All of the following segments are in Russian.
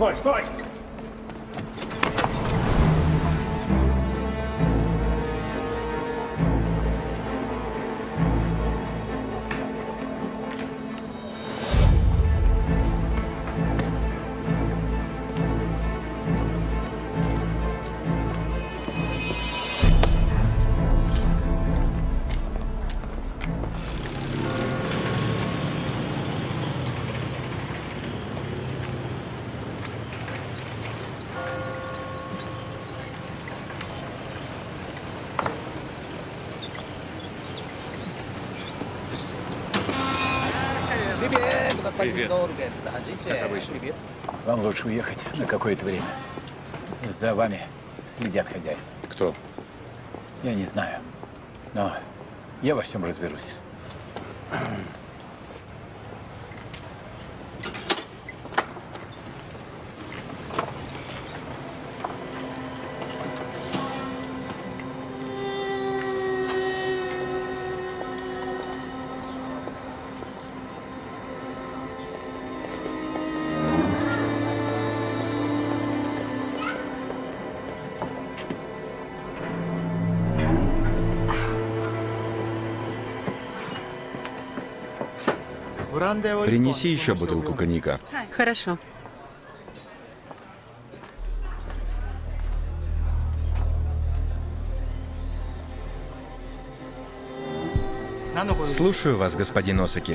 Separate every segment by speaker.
Speaker 1: Стой, стой!
Speaker 2: Привет. Как обычно.
Speaker 3: Вам лучше уехать на какое-то время. За вами следят хозяин.
Speaker 2: Кто?
Speaker 3: Я не знаю, но я во всем разберусь.
Speaker 4: Принеси еще бутылку коньяка.
Speaker 5: Хорошо.
Speaker 4: Слушаю вас, господин Осаки.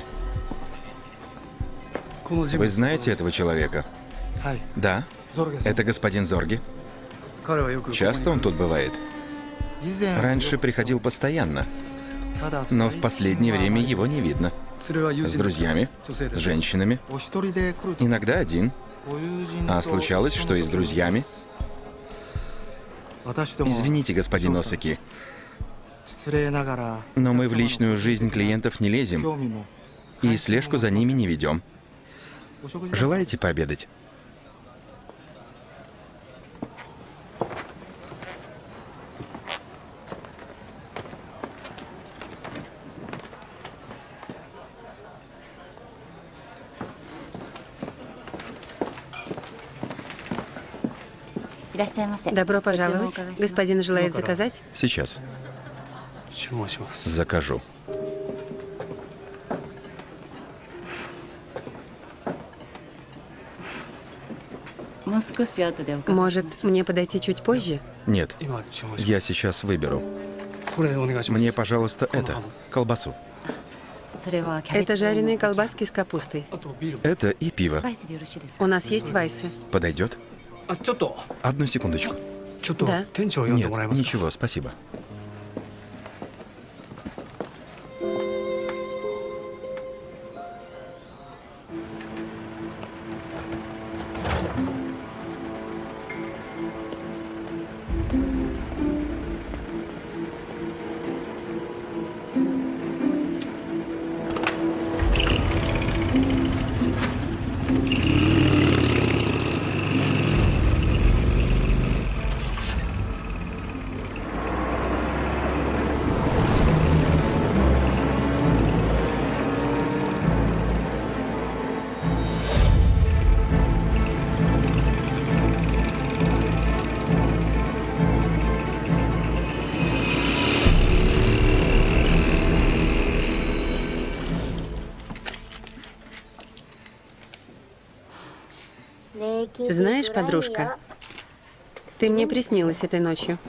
Speaker 4: Вы знаете этого человека? Да. Это господин Зорги. Часто он тут бывает? Раньше приходил постоянно, но в последнее время его не видно. С друзьями, с женщинами, иногда один. А случалось, что и с друзьями. Извините, господин Осаки, но мы в личную жизнь клиентов не лезем и слежку за ними не ведем. Желаете пообедать?
Speaker 5: Добро пожаловать. Господин желает заказать?
Speaker 4: Сейчас. Закажу.
Speaker 5: Может, мне подойти чуть позже?
Speaker 4: Нет, я сейчас выберу. Мне, пожалуйста, колбасу.
Speaker 5: Это жареные колбаски с капустой.
Speaker 4: Это и пиво.
Speaker 5: У нас есть вайсы.
Speaker 4: Подойдет? Одну секундочку.
Speaker 5: Да.
Speaker 4: Нет, ничего, спасибо.
Speaker 5: Знаешь, подружка, ты мне приснилась этой ночью.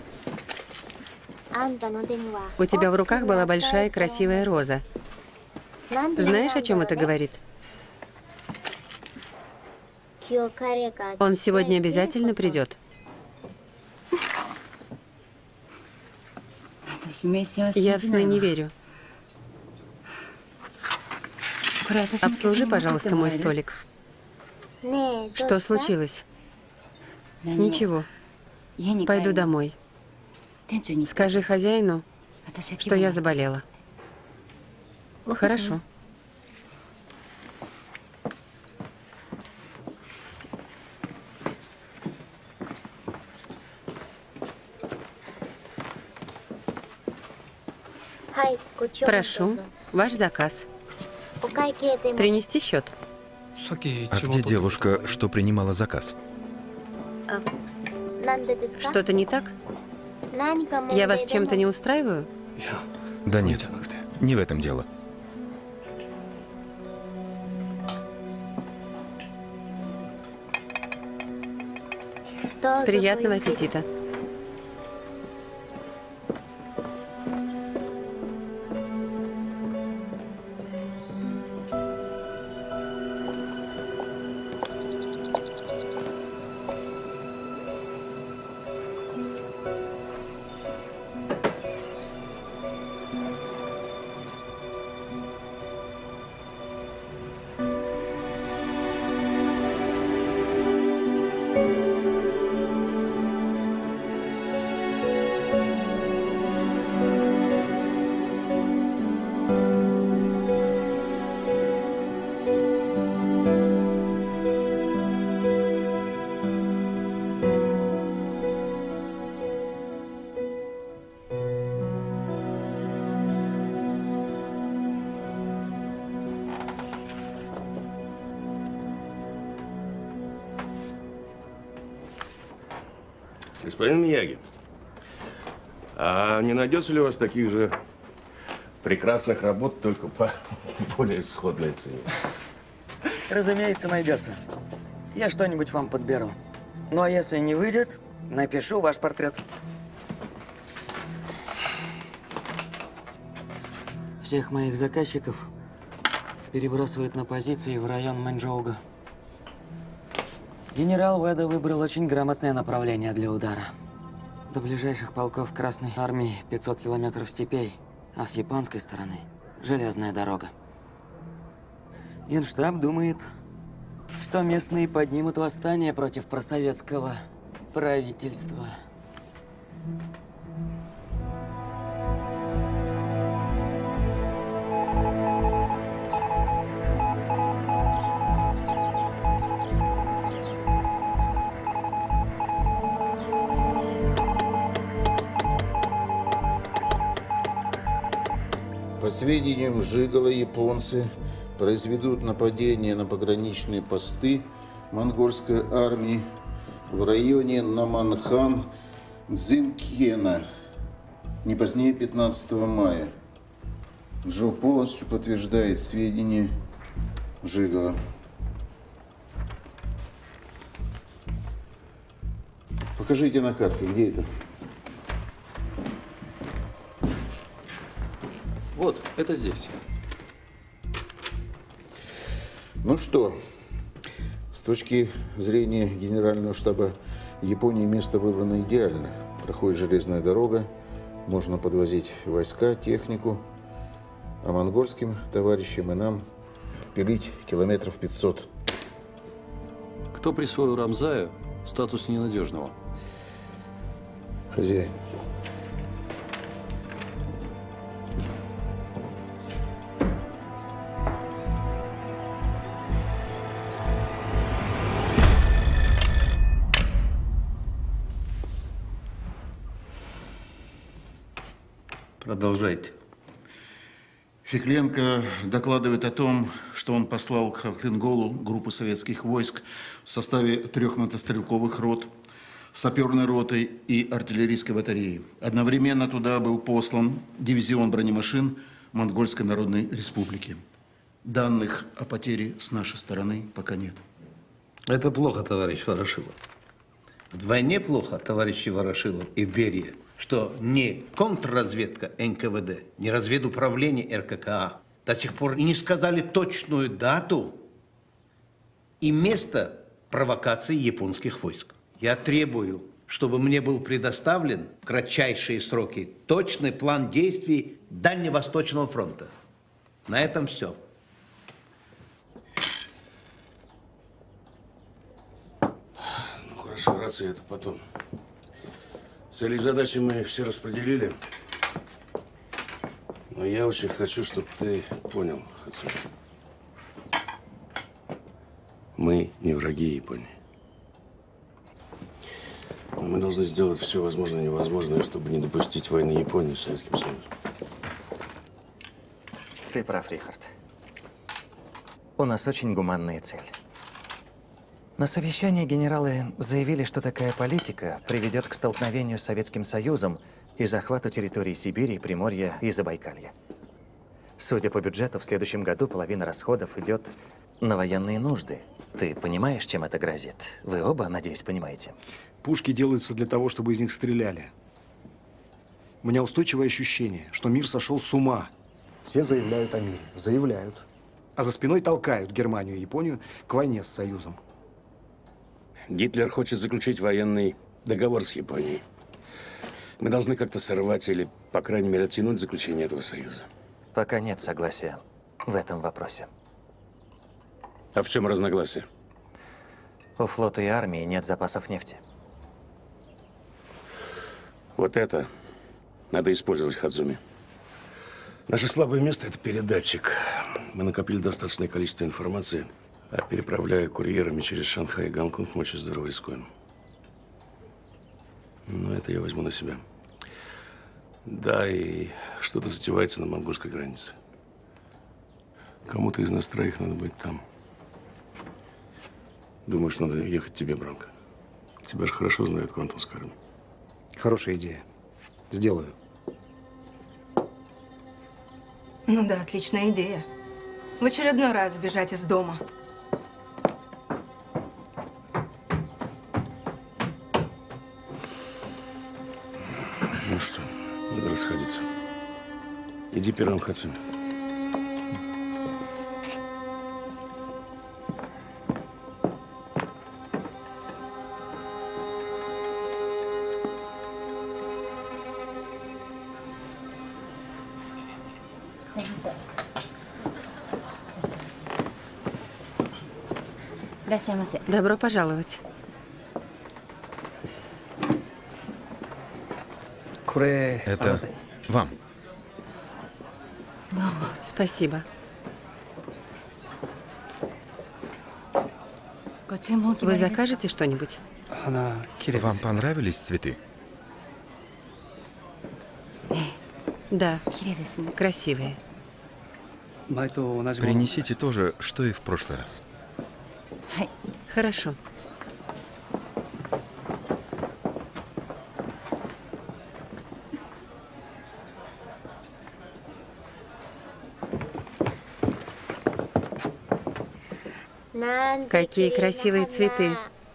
Speaker 5: У тебя в руках была большая красивая роза. Знаешь, о чем это говорит? Он сегодня обязательно придет. Я в сны не верю. Обслужи, пожалуйста, мой столик. Что случилось? Ничего. Пойду домой. Скажи хозяину, что я заболела. Хорошо. Прошу, ваш заказ. Принести счет?
Speaker 4: А где девушка, что принимала заказ?
Speaker 5: Что-то не так? Я вас чем-то не устраиваю?
Speaker 4: Да нет, не в этом дело.
Speaker 5: Приятного аппетита.
Speaker 1: Господин Мияги, а не найдется ли у вас таких же прекрасных работ, только по более сходной цене?
Speaker 6: Разумеется, найдется. Я что-нибудь вам подберу. Ну а если не выйдет, напишу ваш портрет. Всех моих заказчиков перебрасывают на позиции в район Мэнчжоуга. Генерал Уэда выбрал очень грамотное направление для удара. До ближайших полков Красной Армии 500 километров степей, а с японской стороны – железная дорога. Генштаб думает, что местные поднимут восстание против просоветского правительства.
Speaker 7: По сведениям Жигала, японцы произведут нападение на пограничные посты монгольской армии в районе Наманхан-Дзинкена не позднее 15 мая. Джо полностью подтверждает сведения Жигала. Покажите на карте, где это?
Speaker 8: Вот, это здесь.
Speaker 7: Ну что, с точки зрения Генерального штаба Японии место выбрано идеально. Проходит железная дорога, можно подвозить войска, технику, а монгольским товарищам и нам пилить километров 500.
Speaker 8: Кто присвоил Рамзаю статус ненадежного?
Speaker 7: Хозяин.
Speaker 9: Продолжайте.
Speaker 7: Фекленко докладывает о том, что он послал к Халхинголу группу советских войск в составе 3 мотострелковых рот, саперной ротой и артиллерийской батареи. Одновременно туда был послан дивизион бронемашин Монгольской Народной Республики. Данных о потере с нашей стороны пока нет.
Speaker 9: Это плохо, товарищ Ворошилов. Вдвойне плохо, товарищи Ворошилов и Берия, что ни контрразведка НКВД, ни разведуправление РККА до сих пор и не сказали точную дату и место провокации японских войск. Я требую, чтобы мне был предоставлен в кратчайшие сроки точный план действий Дальневосточного фронта. На этом все.
Speaker 1: Ну хорошо, рация это потом. Цели и задачи мы все распределили. Но я очень хочу, чтобы ты понял, Хацуна. Мы не враги Японии. Но мы должны сделать все возможное и невозможное, чтобы не допустить войны Японии с Советским Союзом.
Speaker 6: Ты прав, Рихард.
Speaker 10: У нас очень гуманная цель. На совещании генералы заявили, что такая политика приведет к столкновению с Советским Союзом и захвату территорий Сибири, Приморья и Забайкалья. Судя по бюджету, в следующем году половина расходов идет на военные нужды. Ты понимаешь, чем это грозит? Вы оба, надеюсь, понимаете?
Speaker 11: Пушки делаются для того, чтобы из них стреляли. У меня устойчивое ощущение, что мир сошел с ума. Все заявляют о мире. Заявляют. А за спиной толкают Германию и Японию к войне с Союзом.
Speaker 1: Гитлер хочет заключить военный договор с Японией. Мы должны как-то сорвать или, по крайней мере, оттянуть заключение этого союза.
Speaker 10: Пока нет согласия в этом вопросе.
Speaker 1: А в чем разногласие?
Speaker 10: У флота и армии нет запасов нефти.
Speaker 1: Вот это надо использовать, Хадзуми. Наше слабое место – это передатчик. Мы накопили достаточное количество информации, а переправляя курьерами через Шанхай и Гонконг, мы очень здорово рискуем. Но это я возьму на себя. Да, и что-то затевается на монгольской границе. Кому-то из нас троих надо быть там. Думаю, что надо ехать тебе, Бранко. Тебя же хорошо знают Квантунская армия.
Speaker 11: Хорошая идея. Сделаю.
Speaker 12: Ну да, отличная идея. В очередной раз бежать из дома.
Speaker 1: Ну что, надо расходиться. Иди первым, Хадзуми.
Speaker 5: Добро пожаловать.
Speaker 4: Это вам.
Speaker 5: Спасибо. Вы закажете что-нибудь?
Speaker 4: Вам понравились цветы?
Speaker 5: Да, красивые.
Speaker 4: Принесите то же, что и в прошлый раз.
Speaker 5: Хорошо. Какие красивые цветы.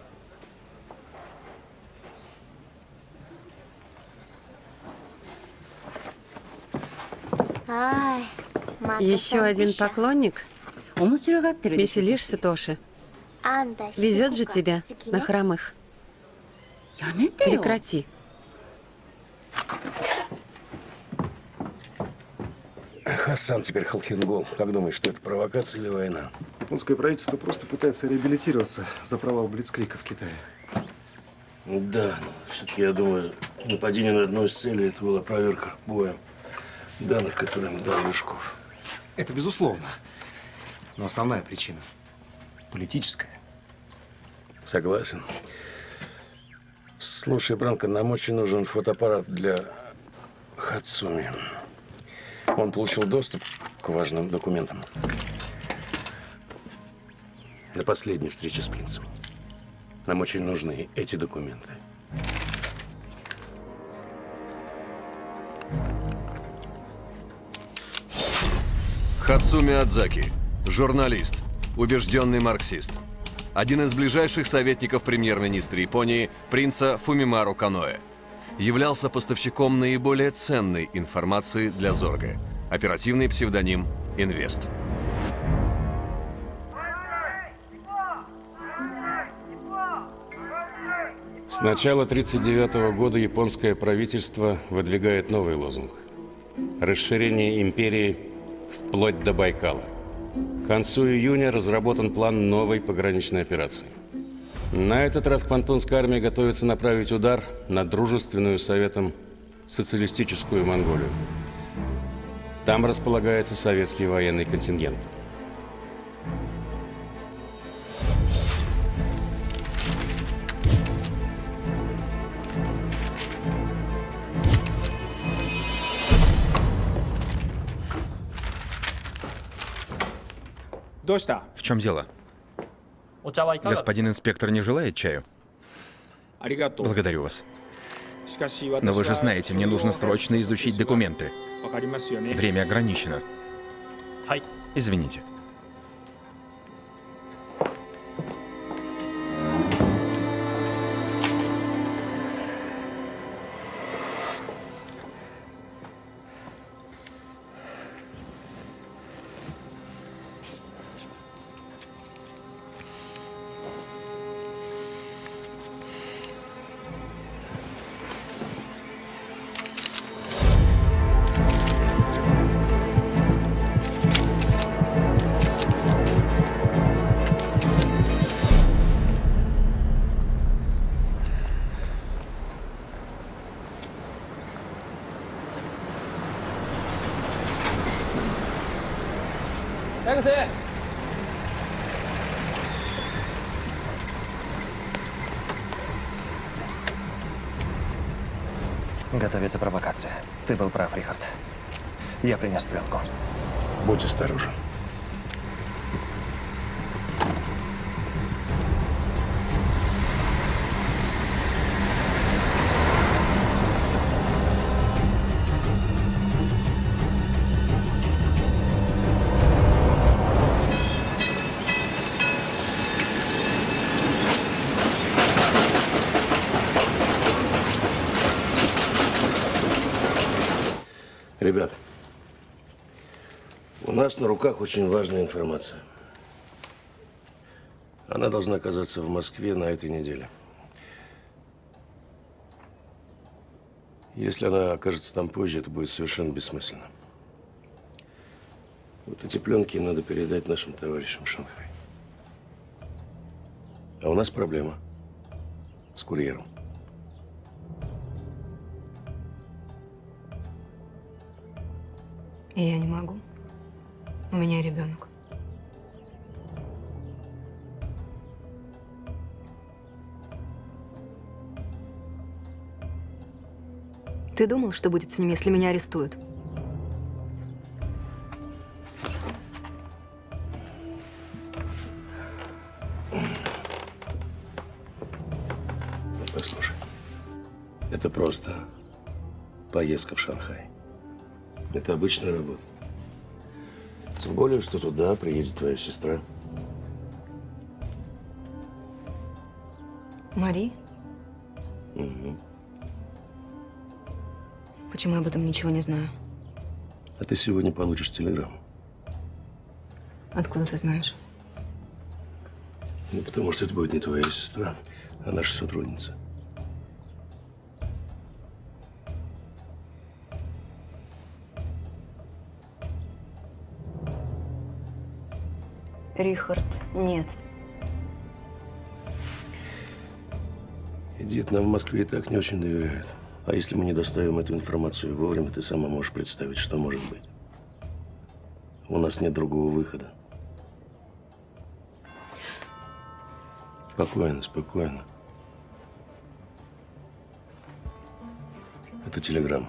Speaker 5: Еще один поклонник? Веселишься, Тоши? Везет же тебя на хромых. Прекрати.
Speaker 1: Хасан теперь Халхингол. Как думаешь, что это провокация или война?
Speaker 11: Японское правительство просто пытается реабилитироваться за провал Блицкрига в Китае.
Speaker 1: Да, но все-таки я думаю, нападение на одну из целей – это была проверка боя данных, которые им дал Лешков.
Speaker 11: Это безусловно. Но основная причина – политическая.
Speaker 1: Согласен. Слушай, Бранко, нам очень нужен фотоаппарат для Хадзуми. Он получил доступ к важным документам на последней встрече с принцем. Нам очень нужны эти документы.
Speaker 13: Хадзуми Адзаки, журналист, убежденный марксист. Один из ближайших советников премьер-министра Японии принца Фумимару Каноэ. Являлся поставщиком наиболее ценной информации для Зорга. Оперативный псевдоним «Инвест».
Speaker 1: С начала 1939 года японское правительство выдвигает новый лозунг – расширение империи вплоть до Байкала. К концу июня разработан план новой пограничной операции. На этот раз Квантунская армия готовится направить удар на дружественную Советом социалистическую Монголию. Там располагается советский военный контингент.
Speaker 4: В чем дело? Господин инспектор не желает чаю? Благодарю вас. Но вы же знаете, мне нужно срочно изучить документы. Время ограничено. Извините.
Speaker 10: Готовится провокация. Ты был прав, Рихард. Я принес пленку.
Speaker 14: Будь осторожен. Ребят, у нас на руках очень важная информация. Она должна оказаться в Москве на этой неделе. Если она окажется там позже, это будет совершенно бессмысленно. Вот эти пленки надо передать нашим товарищам в Шанхай. А у нас проблема с курьером.
Speaker 12: И я не могу. У меня ребенок. Ты думал, что будет с ним, если меня арестуют?
Speaker 14: Послушай, это просто поездка в Шанхай. Это обычная работа. Тем более, что туда приедет твоя сестра.
Speaker 12: Мари?
Speaker 14: Угу.
Speaker 12: Почему я об этом ничего не знаю?
Speaker 14: А ты сегодня получишь телеграмму.
Speaker 12: Откуда ты знаешь?
Speaker 14: Ну, потому что это будет не твоя сестра, а наша сотрудница.
Speaker 12: Рихард, нет.
Speaker 14: Эдит, нам в Москве и так не очень доверяют. А если мы не доставим эту информацию вовремя, ты сама можешь представить, что может быть. У нас нет другого выхода. Спокойно, спокойно. Это телеграмма.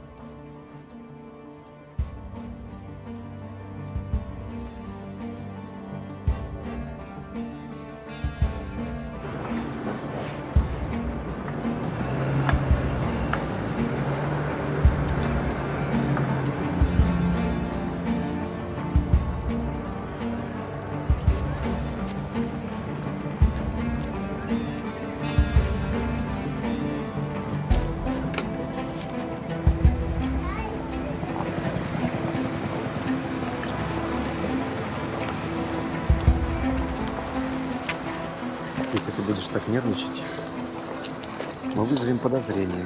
Speaker 11: Если ты будешь так нервничать, мы вызовем подозрение.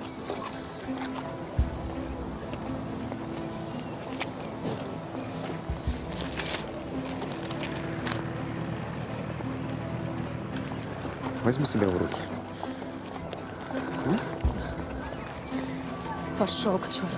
Speaker 11: Возьми себя в руки.
Speaker 12: Пошел к черту.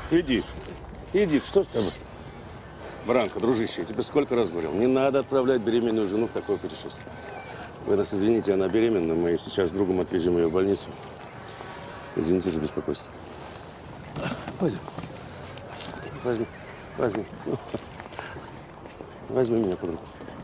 Speaker 1: Иди. Иди, что с тобой? Бранко, дружище, я тебе сколько раз говорил, не надо отправлять беременную жену в такое путешествие. Вы нас извините, она беременна, мы сейчас с другом отвезем ее в больницу. Извините за беспокойство. Пойдем. Возьми, возьми. Возьми меня под руку.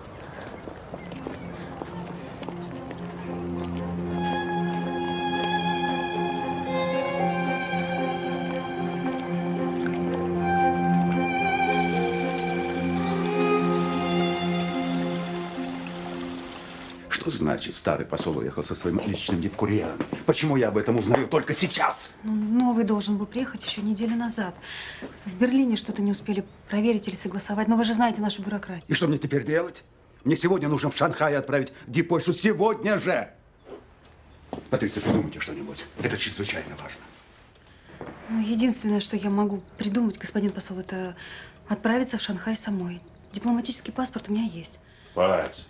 Speaker 15: Что значит, старый посол уехал со своим личным дипкурьером? Почему я об этом узнаю только сейчас?
Speaker 16: Ну, новый должен был приехать еще неделю назад. В Берлине что-то не успели проверить или согласовать. Но вы же знаете нашу бюрократию.
Speaker 15: И что мне теперь делать? Мне сегодня нужно в Шанхай отправить депойшу. Сегодня же! Патриция, придумайте что-нибудь. Это чрезвычайно важно.
Speaker 16: Ну, единственное, что я могу придумать, господин посол, это отправиться в Шанхай самой. Дипломатический паспорт у меня есть.
Speaker 1: Пать.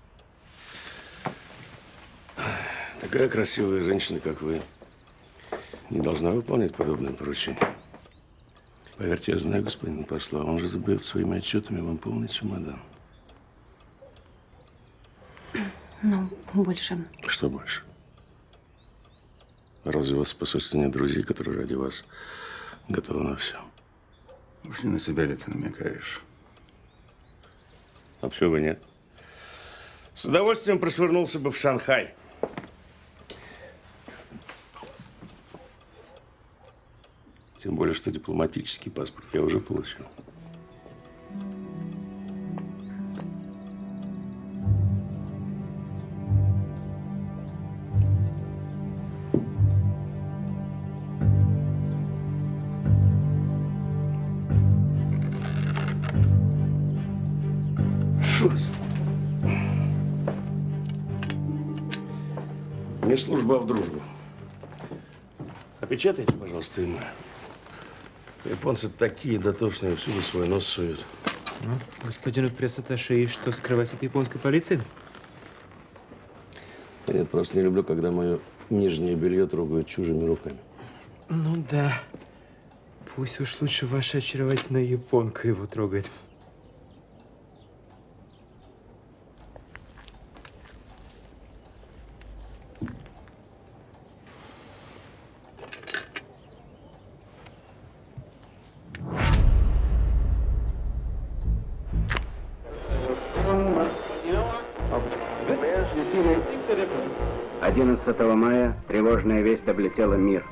Speaker 1: Такая красивая женщина, как вы, не должна выполнять подобное поручение. Поверьте, я знаю господина посла. Он же забьет своими отчетами вам полный чемодан.
Speaker 16: Ну, больше.
Speaker 1: Что больше? Разве у вас по сути нет друзей, которые ради вас готовы на все?
Speaker 15: Уж не на себя ли ты намекаешь?
Speaker 1: А почему бы нет? С удовольствием прошвырнулся бы в Шанхай. Тем более, что дипломатический паспорт я уже получил. Шурс. Не служба, а в дружбу. Опечатайте, пожалуйста, ему. Японцы такие дотошные, всюду свой нос суют.
Speaker 17: Ну, господину пресс-атташе, что скрывать от японской полиции?
Speaker 1: Нет, просто не люблю, когда мое нижнее белье трогают чужими руками.
Speaker 17: Ну да. Пусть уж лучше ваша очаровательная японка его трогает.
Speaker 18: Мая тревожная весть облетела мир.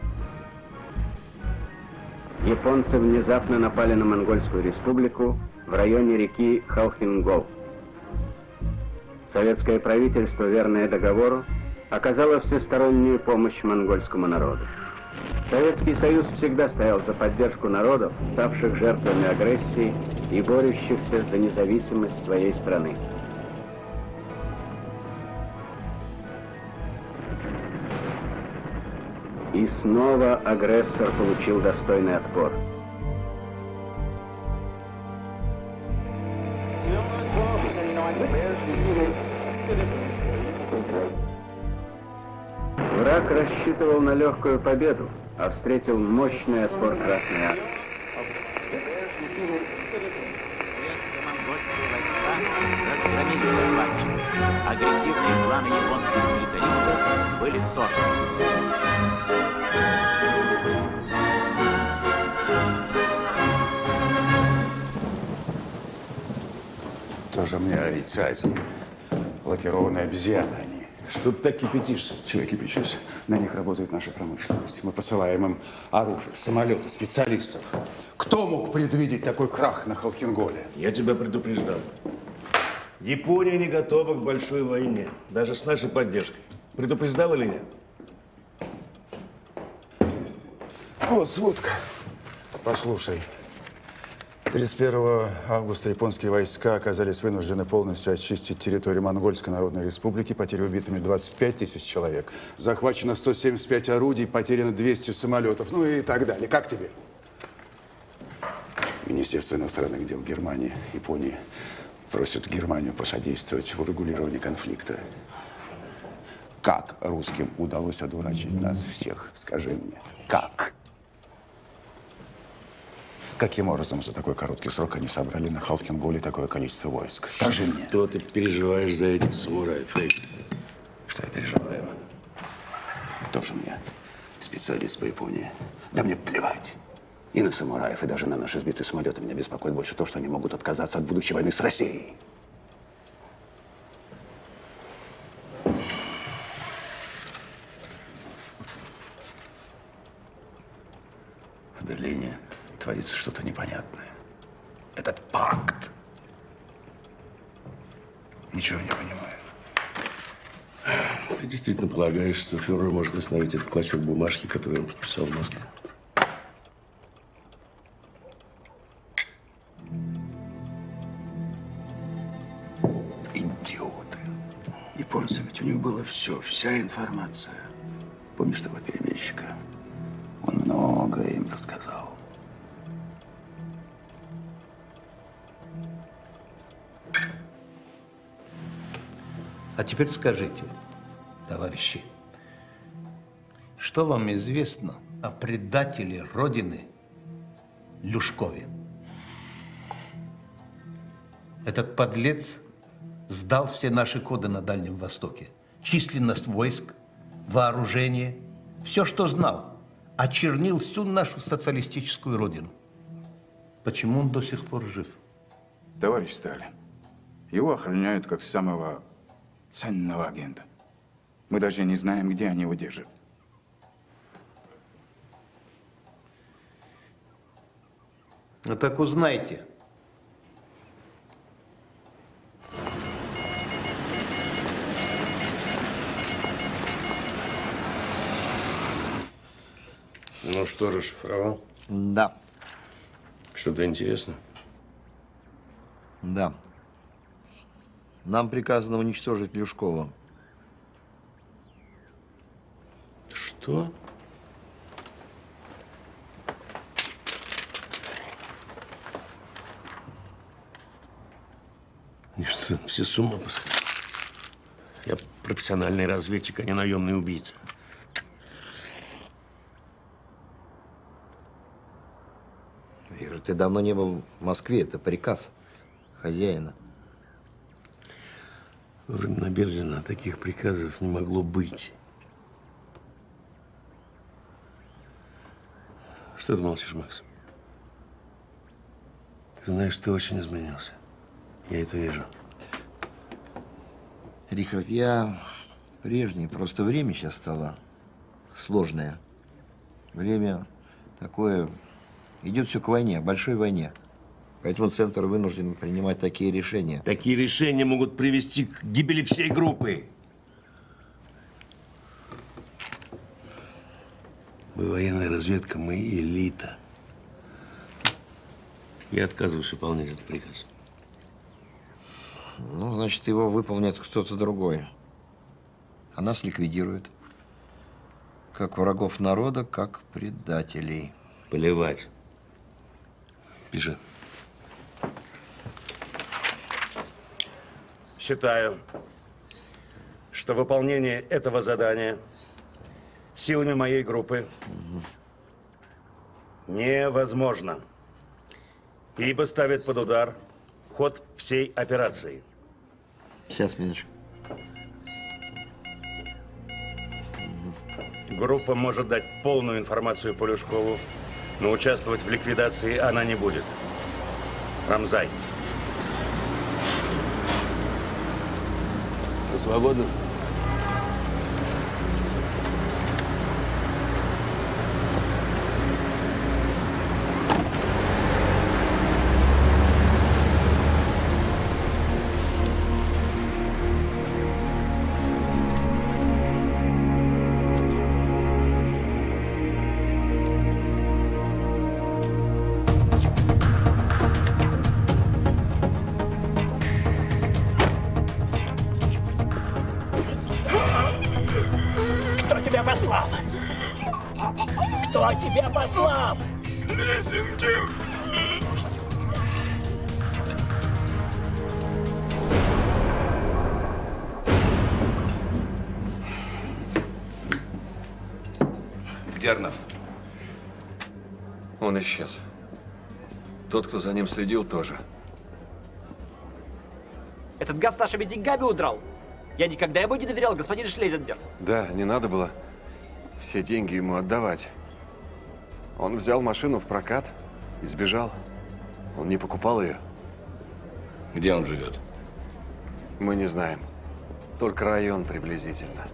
Speaker 18: Японцы внезапно напали на Монгольскую республику в районе реки Халхингол. Советское правительство, верное договору, оказало всестороннюю помощь монгольскому народу. Советский Союз всегда стоял за поддержку народов, ставших жертвами агрессии и борющихся за независимость своей страны. И снова агрессор получил достойный отпор. Враг рассчитывал на легкую победу, а встретил мощный отпор Красной Армии.
Speaker 19: Советско-монгольские войска разгромили захватчиков. Агрессивные планы японских милитаристов были сорваны.
Speaker 15: Тоже мне орицайзен. Лакированные обезьяны они.
Speaker 1: Что ты так кипятишься?
Speaker 15: Чего я кипячусь? На них работает наша промышленность. Мы посылаем им оружие, самолеты, специалистов. Кто мог предвидеть такой крах на Халхинголе?
Speaker 1: Я тебя предупреждал. Япония не готова к большой войне, даже с нашей поддержкой. Предупреждал или нет?
Speaker 15: Вот сводка. Послушай. 31 августа японские войска оказались вынуждены полностью очистить территорию Монгольской Народной Республики. Потери убитыми 25 тысяч человек. Захвачено 175 орудий, потеряно 200 самолетов. Ну и так далее. Как тебе? Министерство иностранных дел Германии, Японии просят Германию посодействовать в урегулировании конфликта. Как русским удалось одурачить нас всех? Скажи мне, как? Каким образом за такой короткий срок они собрали на Халхин-Голе такое количество войск? Скажи мне.
Speaker 14: Что ты переживаешь за этих самураев, эй?
Speaker 15: Что я переживаю? Тоже мне специалист по Японии. Да мне плевать. И на самураев, и даже на наши сбитые самолеты меня беспокоит больше то, что они могут отказаться от будущей войны с Россией. В Берлине творится что-то непонятное. Этот пакт. Ничего не понимаю.
Speaker 14: Ты действительно полагаешь, что фюрер может остановить этот клочок бумажки, который он подписал в Москве?
Speaker 15: Идиоты. Японцы, ведь у них было все, вся информация. Помнишь того перебежчика? Он многое им рассказал.
Speaker 9: А теперь скажите, товарищи, что вам известно о предателе Родины Люшкове? Этот подлец сдал все наши коды на Дальнем Востоке. Численность войск, вооружение, все, что знал. Очернил всю нашу социалистическую Родину. Почему он до сих пор жив?
Speaker 15: Товарищ Сталин, его охраняют как самого ценного агента. Мы даже не знаем, где они его держат.
Speaker 9: Ну так узнайте.
Speaker 14: Ну что, расшифровал?
Speaker 20: Да.
Speaker 14: Что-то интересно?
Speaker 20: Да. Нам приказано уничтожить Люшкова.
Speaker 14: Что? И что, все с ума посходили? Я профессиональный разведчик, а не наемный убийца.
Speaker 20: Ира, ты давно не был в Москве. Это приказ хозяина.
Speaker 14: Во времена Берзина таких приказов не могло быть. Что ты молчишь, Макс? Ты знаешь, ты очень изменился. Я это вижу.
Speaker 20: Рихард, я прежний. Просто время сейчас стало сложное. Время такое… Идет все к войне, большой войне. Поэтому Центр вынужден принимать такие решения.
Speaker 14: Такие решения могут привести к гибели всей группы. Мы военная разведка, мы элита. Я отказываюсь выполнять этот приказ.
Speaker 20: Ну, значит, его выполнит кто-то другой. А нас ликвидируют. Как врагов народа, как предателей.
Speaker 14: Плевать. Пиши. Считаю, что выполнение этого задания силами моей группы невозможно, ибо ставит под удар ход всей операции.
Speaker 20: Сейчас, минуточку.
Speaker 14: Группа может дать полную информацию по Люшкову, но участвовать в ликвидации она не будет. Рамзай. Вы свободны?
Speaker 2: Кто тебя послал?
Speaker 21: Слезинкин!
Speaker 22: Где Арнаф? Он исчез.
Speaker 13: Тот, кто за ним следил, тоже.
Speaker 2: Этот гад с нашими деньгами удрал. Я никогда ему не доверял, господин Шлезингер.
Speaker 13: Да, не надо было все деньги ему отдавать. Он взял машину в прокат и сбежал. Он не покупал ее.
Speaker 14: Где он живет?
Speaker 13: Мы не знаем. Только район приблизительно.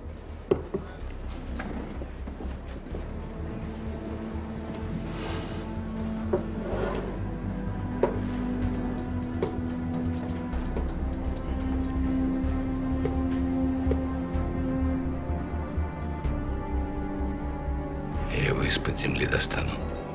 Speaker 14: Я его из-под земли достану.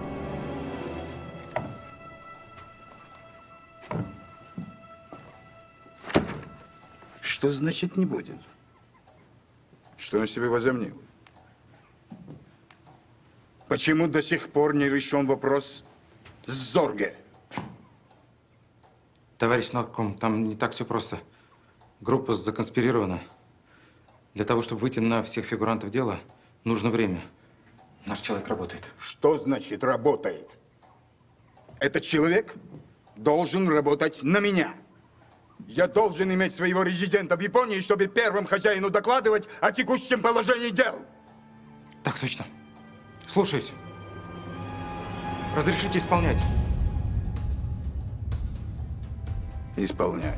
Speaker 15: Что значит не будет? Что он себе возомнил? Почему до сих пор не решен вопрос с Зорге?
Speaker 17: Товарищ нарком, там не так все просто. Группа законспирирована. Для того, чтобы выйти на всех фигурантов дела, нужно время. Наш человек работает.
Speaker 15: Что значит работает? Этот человек должен работать на меня. Я должен иметь своего резидента в Японии, чтобы первым хозяину докладывать о текущем положении дел.
Speaker 17: Так точно. Слушаюсь. Разрешите исполнять.
Speaker 15: Исполняй.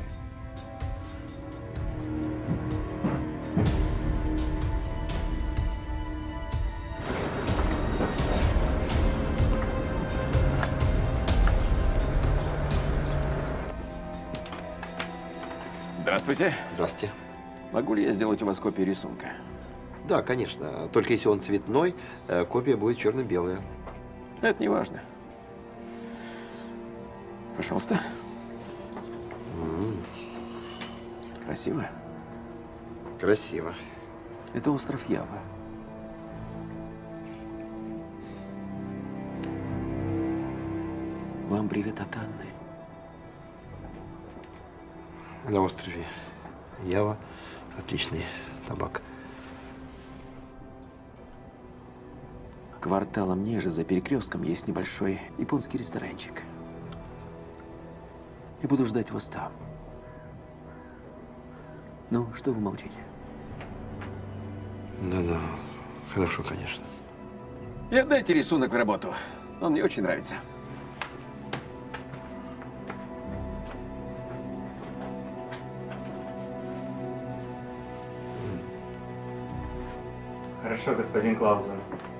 Speaker 3: Здравствуйте.
Speaker 20: Здравствуйте.
Speaker 3: Могу ли я сделать у вас копию рисунка?
Speaker 20: Да, конечно. Только если он цветной, копия будет черно-белая.
Speaker 3: Это не важно. Пожалуйста. Красиво?
Speaker 20: Красиво.
Speaker 3: Это остров Ява. Вам привет от Анны.
Speaker 20: На острове Ява отличный табак.
Speaker 3: Кварталом ниже, за перекрестком, есть небольшой японский ресторанчик. Я буду ждать вас там. Ну, что вы молчите?
Speaker 20: Да-да, хорошо, конечно.
Speaker 3: И отдайте рисунок в работу. Он мне очень нравится.
Speaker 17: Хорошо, господин Клаузен.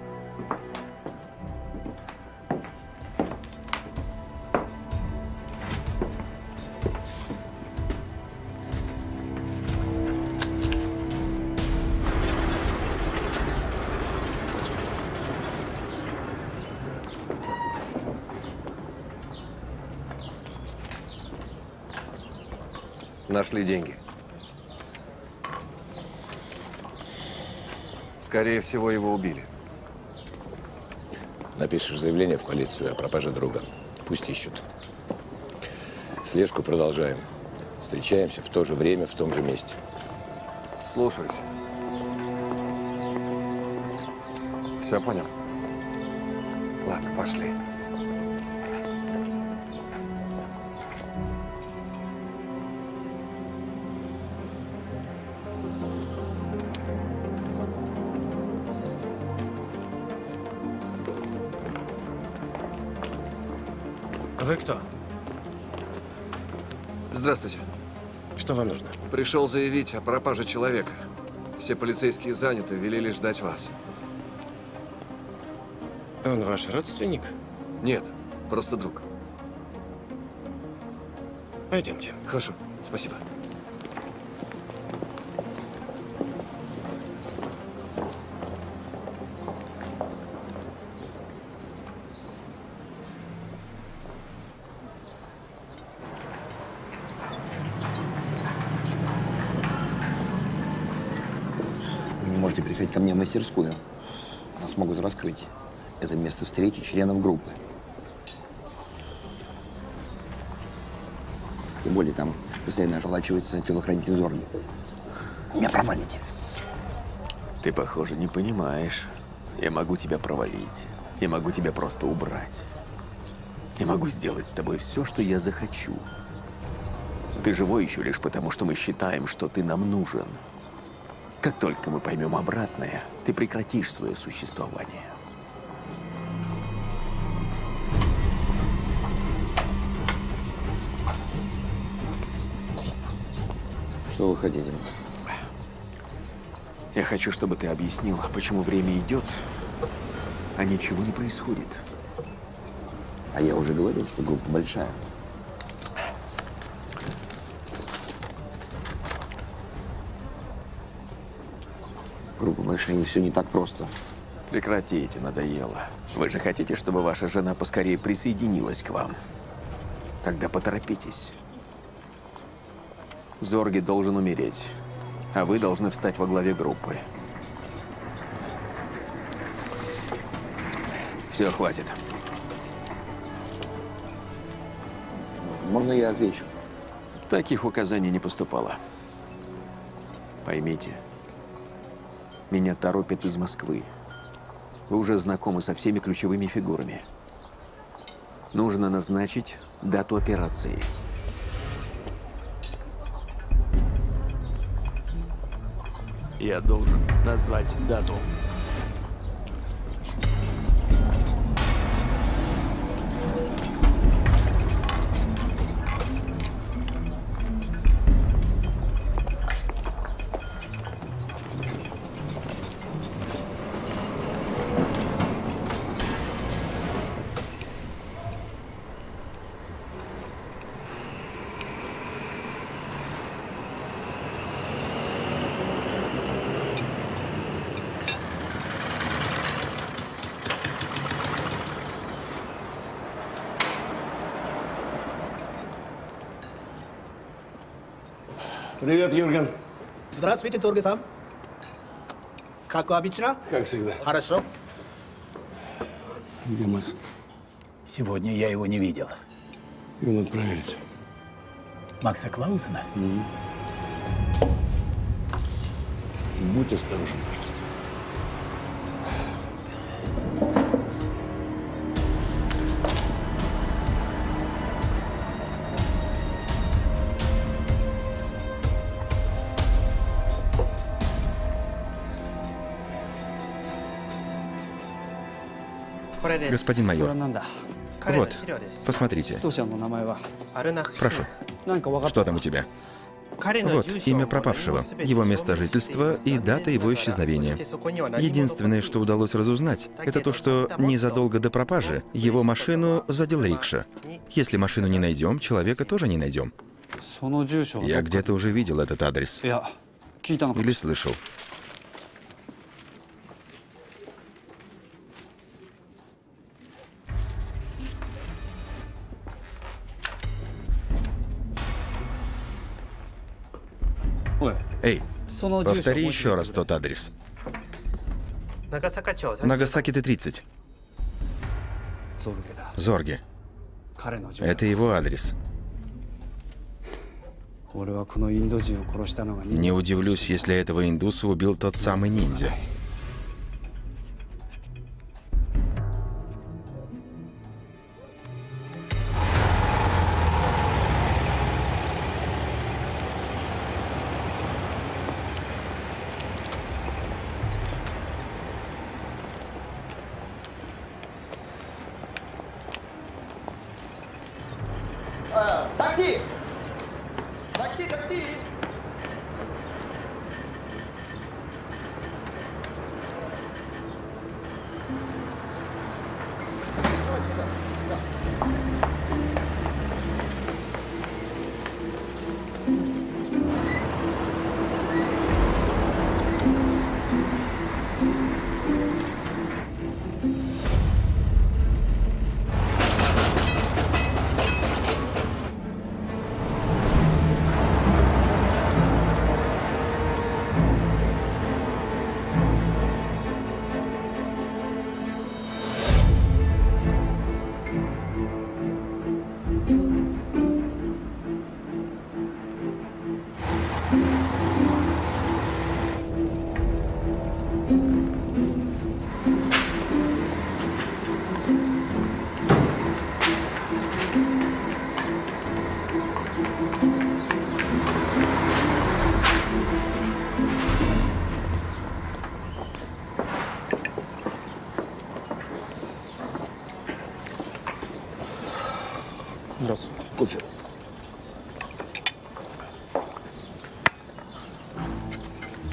Speaker 13: Нашли деньги. Скорее всего, его убили.
Speaker 14: Напишешь заявление в полицию о пропаже друга. Пусть ищут. Слежку продолжаем. Встречаемся в то же время, в том же месте.
Speaker 13: Слушаюсь. Все понял? Ладно, пошли.
Speaker 17: Вы кто?
Speaker 13: Здравствуйте.
Speaker 17: Что вам нужно?
Speaker 13: Пришел заявить о пропаже человека. Все полицейские заняты, велели ждать вас.
Speaker 17: Он ваш родственник?
Speaker 13: Нет, просто друг.
Speaker 17: Пойдемте.
Speaker 13: Хорошо, спасибо.
Speaker 20: Можете приходить ко мне в мастерскую. Нас могут раскрыть. Это место встречи членов группы. Тем более там постоянно оплачивается телохранитель Зорги. Меня провалите.
Speaker 3: Ты, похоже, не понимаешь. Я могу тебя провалить. Я могу тебя просто убрать.
Speaker 8: Я могу сделать с тобой все, что я захочу. Ты живой еще лишь потому, что мы считаем, что ты нам нужен. Как только мы поймем обратное, ты прекратишь свое существование.
Speaker 20: Что вы хотите?
Speaker 8: Я хочу, чтобы ты объяснил, почему время идет, а ничего не происходит.
Speaker 20: А я уже говорил, что группа большая. Группа большая, и все не так просто.
Speaker 8: Прекратите, надоело. Вы же хотите, чтобы ваша жена поскорее присоединилась к вам. Тогда поторопитесь. Зорги должен умереть, а вы должны встать во главе группы. Все, хватит.
Speaker 20: Можно я отвечу?
Speaker 8: Таких указаний не поступало. Поймите, меня торопят из Москвы. Вы уже знакомы со всеми ключевыми фигурами. Нужно назначить дату операции.
Speaker 19: Я должен назвать дату.
Speaker 14: Привет, Юрген.
Speaker 22: Здравствуйте, Зорге-сан. Как обычно?
Speaker 14: Как всегда.
Speaker 22: Хорошо.
Speaker 14: Где Макс?
Speaker 22: Сегодня я его не видел.
Speaker 14: Его надо проверить.
Speaker 22: Макса Клаусена?
Speaker 14: Будь осторожен, пожалуйста.
Speaker 4: Господин майор. Вот, посмотрите. Прошу. Что там у тебя? Вот, имя пропавшего, его место жительства и дата его исчезновения. Единственное, что удалось разузнать, это то, что незадолго до пропажи его машину задел рикша. Если машину не найдем, человека тоже не найдем. Я где-то уже видел этот адрес. Или слышал. Эй, повтори еще раз тот адрес. Нагасаки Т-30. Зорги. Это его адрес. Не удивлюсь, если этого индуса убил тот самый ниндзя.
Speaker 22: Такси! Такси, такси!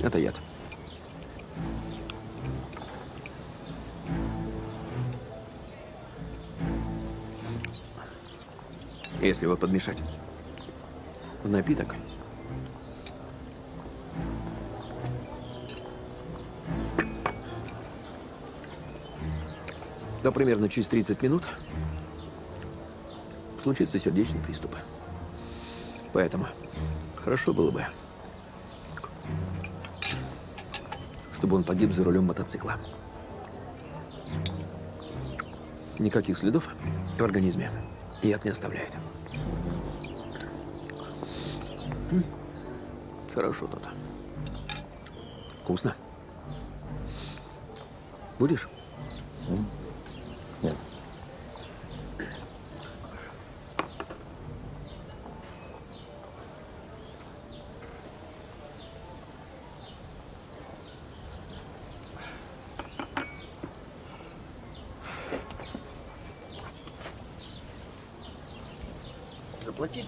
Speaker 8: Это яд. Если его подмешать в напиток, то примерно через 30 минут случится сердечный приступ. Поэтому хорошо было бы, чтобы он погиб за рулем мотоцикла. Никаких следов в организме яд не оставляет. Хорошо тут. Вкусно. Будешь?
Speaker 20: Нет.
Speaker 8: Заплати.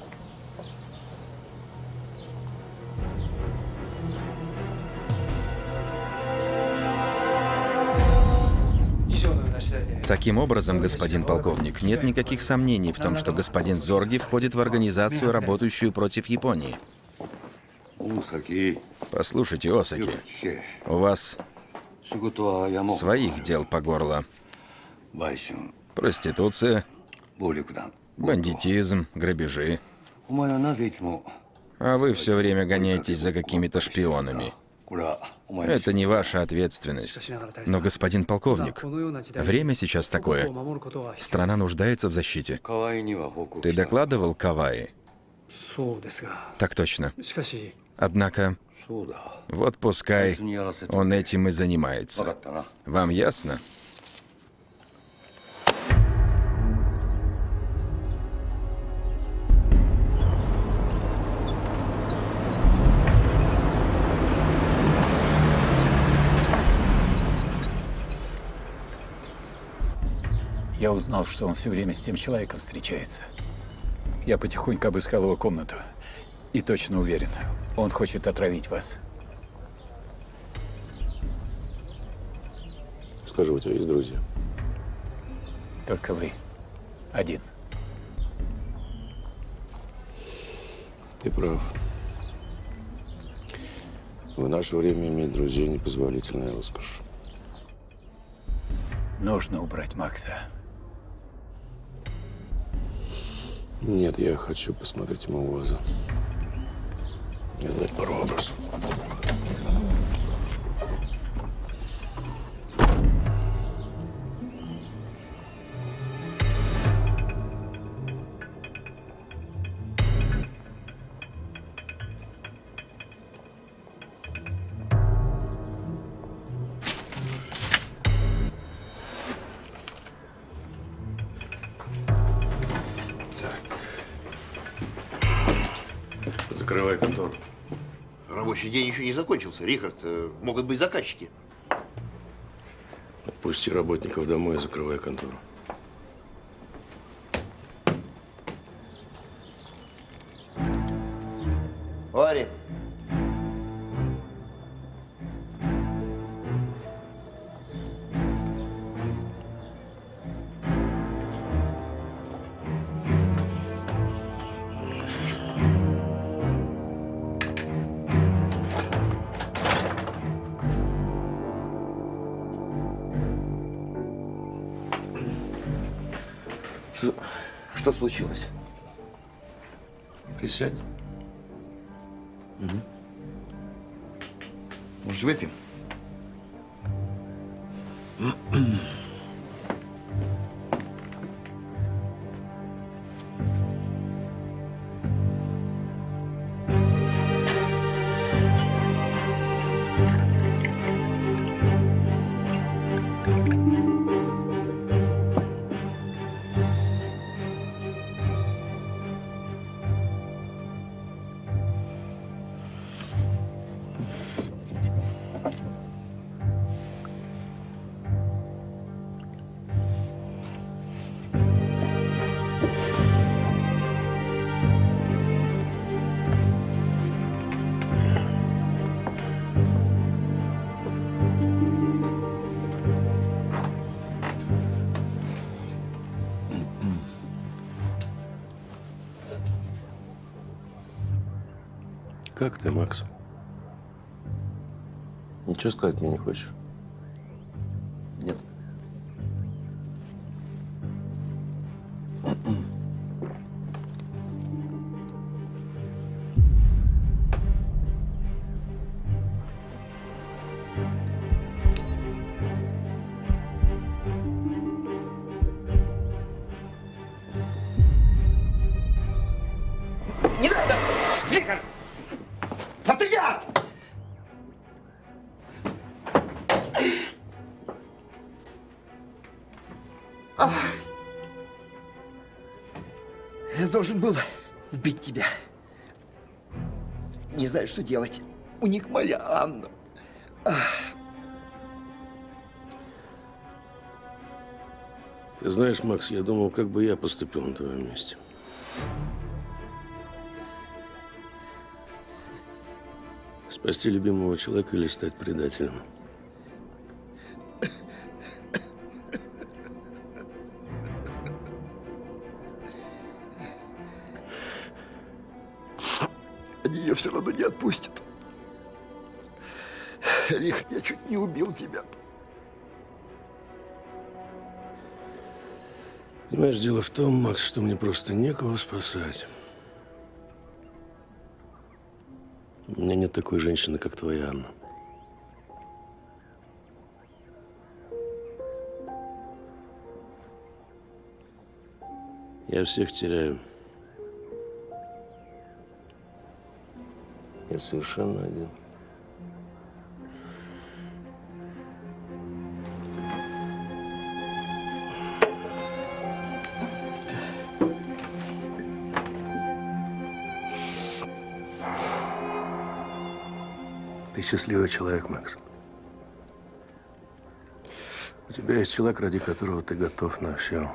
Speaker 4: Таким образом, господин полковник, нет никаких сомнений в том, что господин Зорги входит в организацию, работающую против Японии. Послушайте, Осаки, у вас своих дел по горло. Проституция, бандитизм, грабежи. А вы все время гоняетесь за какими-то шпионами. Это не ваша ответственность. Но, господин полковник, время сейчас такое. Страна нуждается в защите. Ты докладывал Каваи? Так точно. Однако, вот пускай он этим и занимается. Вам ясно?
Speaker 22: Я узнал, что он все время с тем человеком встречается. Я потихоньку обыскал его комнату. И точно уверен, он хочет отравить вас.
Speaker 14: Скажи, у тебя есть друзья?
Speaker 22: Только вы. Один.
Speaker 14: Ты прав. В наше время иметь друзей непозволительная роскошь.
Speaker 22: Нужно убрать Макса.
Speaker 14: Нет, я хочу посмотреть ему в глаза. И задать пару вопросов. Закрывай контору.
Speaker 20: Рабочий день еще не закончился. Рихард, могут быть заказчики.
Speaker 14: Отпусти работников домой и закрывай контору.
Speaker 20: Ори. Что случилось?
Speaker 14: Присядь.
Speaker 20: Угу. Может, выпьем?
Speaker 14: Как ты, Макс? Ничего сказать мне не хочешь?
Speaker 20: Нет.
Speaker 21: Не надо! Игорь! Это я! Я должен был убить тебя. Не знаю, что делать. У них моя Анна.
Speaker 14: Ты знаешь, Макс, я думал, как бы я поступил на твоем месте. Спасти любимого человека или стать предателем?
Speaker 20: Они ее все равно не отпустят. Рихард, я чуть не убил тебя.
Speaker 14: Понимаешь, дело в том, Макс, что мне просто некого спасать. У меня нет такой женщины, как твоя Анна. Я всех теряю. Я совершенно один. Ты счастливый человек, Макс. У тебя есть человек, ради которого ты готов на все.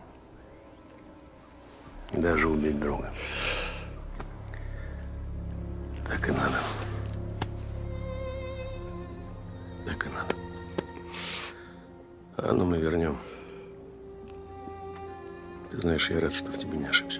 Speaker 14: Даже убить друга. Так и надо. Так и надо. А ну мы вернем. Ты знаешь, я рад, что в тебе не ошибся.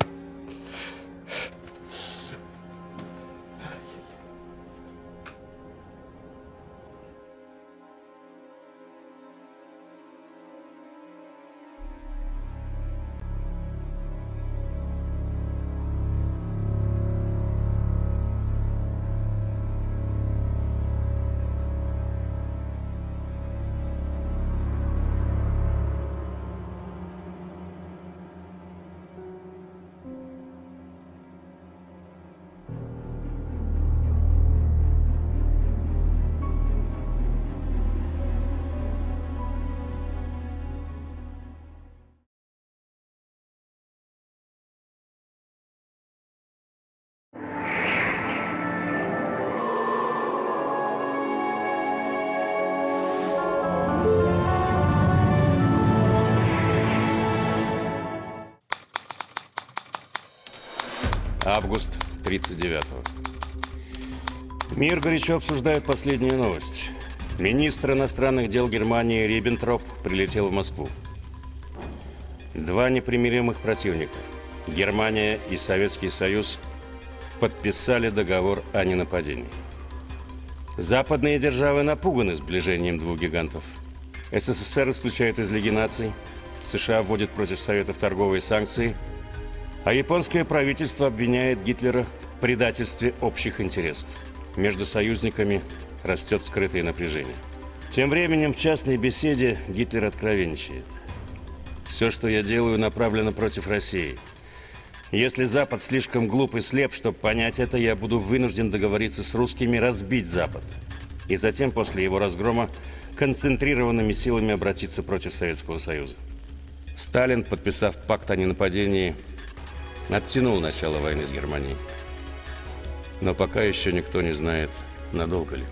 Speaker 1: Август 39-го. Мир горячо обсуждает последнюю новость. Министр иностранных дел Германии Риббентроп прилетел в Москву. Два непримиримых противника, Германия и Советский Союз, подписали договор о ненападении. Западные державы напуганы сближением двух гигантов. СССР исключает из Лиги наций, США вводит против Советов торговые санкции, а японское правительство обвиняет Гитлера в предательстве общих интересов. Между союзниками растет скрытое напряжение. Тем временем в частной беседе Гитлер откровенничает. Все, что я делаю, направлено против России. Если Запад слишком глуп и слеп, чтобы понять это, я буду вынужден договориться с русскими разбить Запад. И затем, после его разгрома, концентрированными силами обратиться против Советского Союза. Сталин, подписав пакт о ненападении, оттянул начало войны с Германией. Но пока еще никто не знает, надолго ли.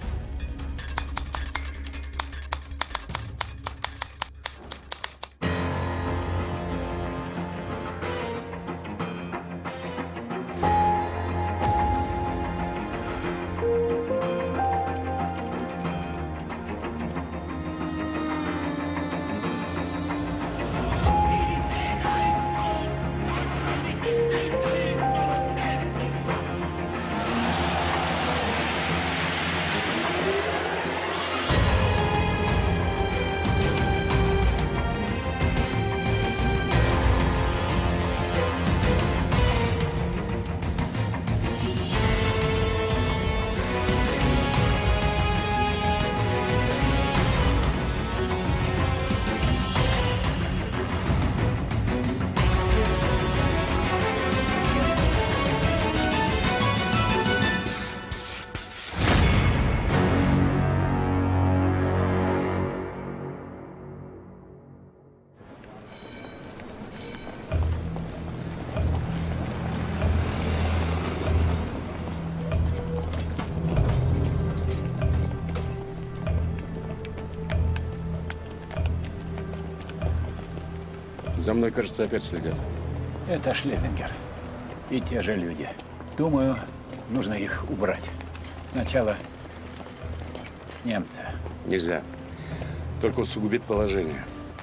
Speaker 1: За мной, кажется, опять следят.
Speaker 22: Это Шлезингер. И те же люди. Думаю, нужно их убрать. Сначала немца.
Speaker 1: Нельзя. Только усугубит положение.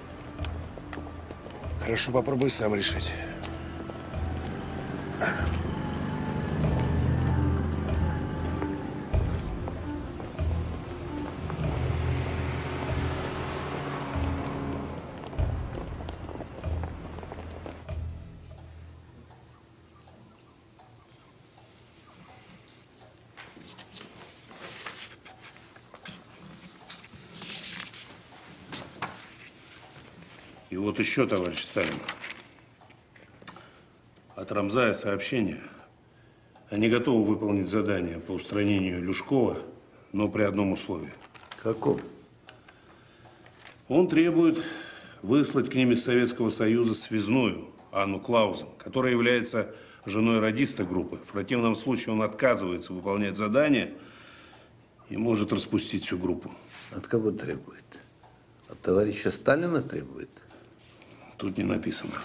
Speaker 1: Хорошо, попробуй сам решить.
Speaker 6: И вот еще, товарищ Сталин, от Рамзая сообщение. Они готовы выполнить задание по устранению Люшкова, но при одном условии.
Speaker 14: Каком?
Speaker 6: Он требует выслать к ним из Советского Союза связную Анну Клаузен, которая является женой радиста группы. В противном случае он отказывается выполнять задание и может распустить всю группу.
Speaker 14: От кого требует? От товарища Сталина требует?
Speaker 6: Тут не написано.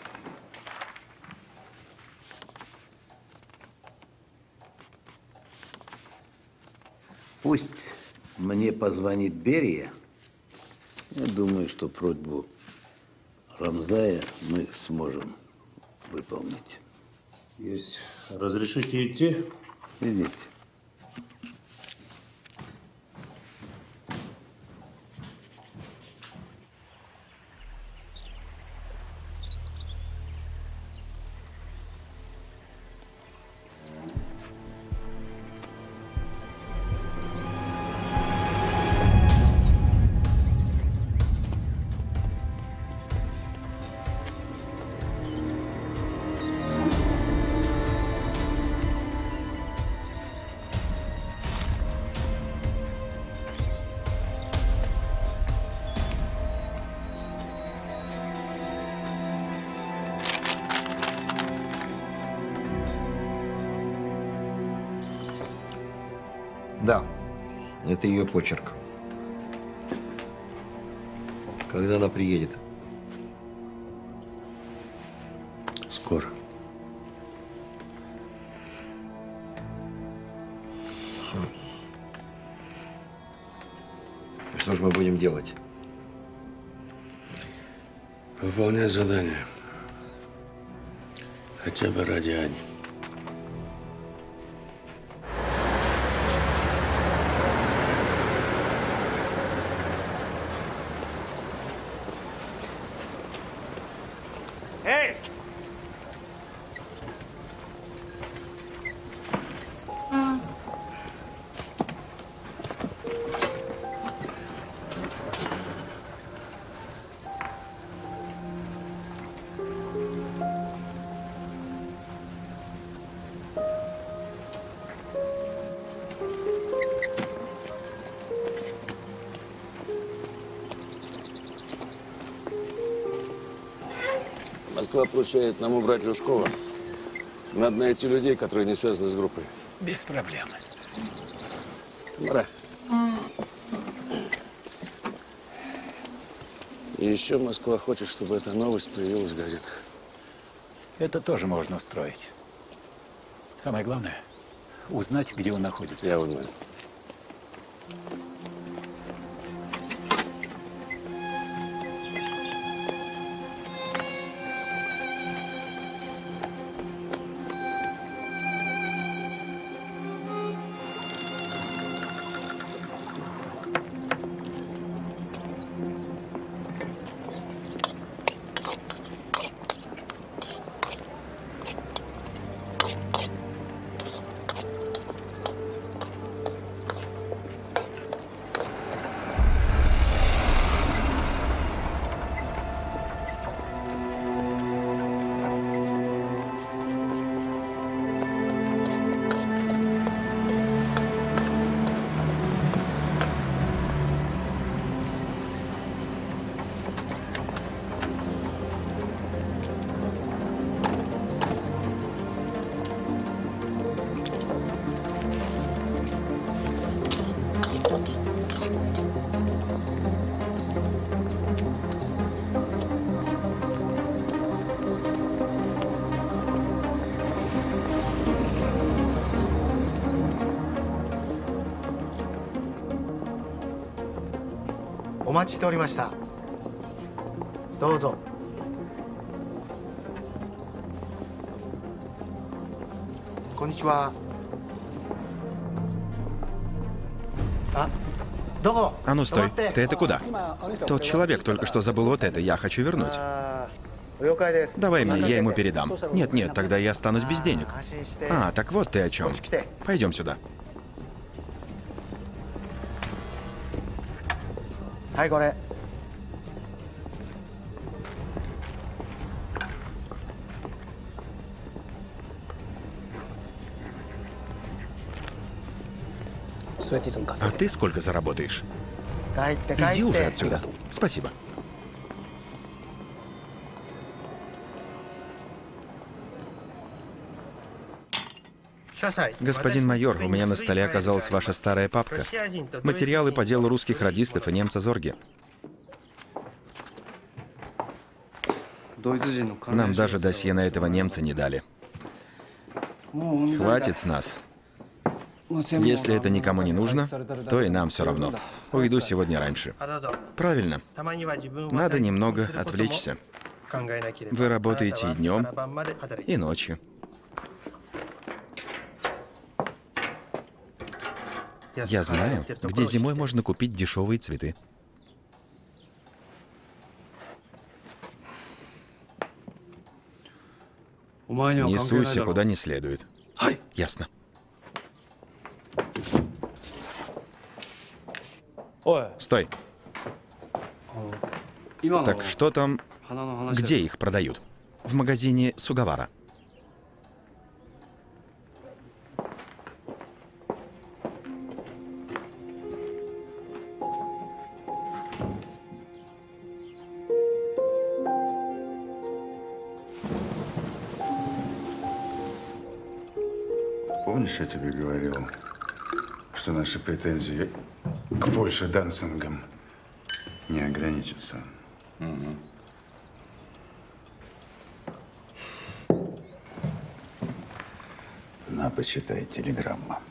Speaker 14: Пусть мне позвонит Берия. Я думаю, что просьбу Рамзая мы сможем выполнить.
Speaker 6: Есть. Разрешите идти?
Speaker 14: Идите.
Speaker 20: Да, это ее почерк. Когда она приедет?
Speaker 14: Скоро.
Speaker 20: Что же мы будем делать?
Speaker 14: Выполнять задание. Хотя бы ради Ани.
Speaker 6: Эй!
Speaker 14: Москва поручает нам убрать Люшкова. Надо найти людей, которые не связаны с группой.
Speaker 22: Без проблем.
Speaker 14: Тамара. И еще Москва хочет, чтобы эта новость появилась в газетах.
Speaker 22: Это тоже можно устроить. Самое главное – узнать, где он находится.
Speaker 14: Я узнаю.
Speaker 10: お待ちしておりました。どうぞ。こんにちは。
Speaker 4: А ну стой, ты это куда? Тот человек только что забыл вот это, я хочу вернуть. Давай мне, я ему передам. Нет, тогда я останусь без денег. А, так вот ты о чем. Пойдем сюда. А ты сколько заработаешь? Иди уже отсюда. Спасибо. Господин майор, у меня на столе оказалась ваша старая папка. Материалы по делу русских радистов и немца Зорги. Нам даже досье на этого немца не дали. Хватит с нас. Если это никому не нужно, то и нам все равно. Уйду сегодня раньше. Правильно. Надо немного отвлечься. Вы работаете и днем, и ночью. Я знаю, где зимой можно купить дешевые цветы. Не суйся, куда не следует. Ясно. Стой. Так что там? Где их продают? В магазине Сугавара.
Speaker 15: Помнишь, я тебе говорил, что наши претензии к Польше Данцингам не ограничатся? На, почитай, телеграмма.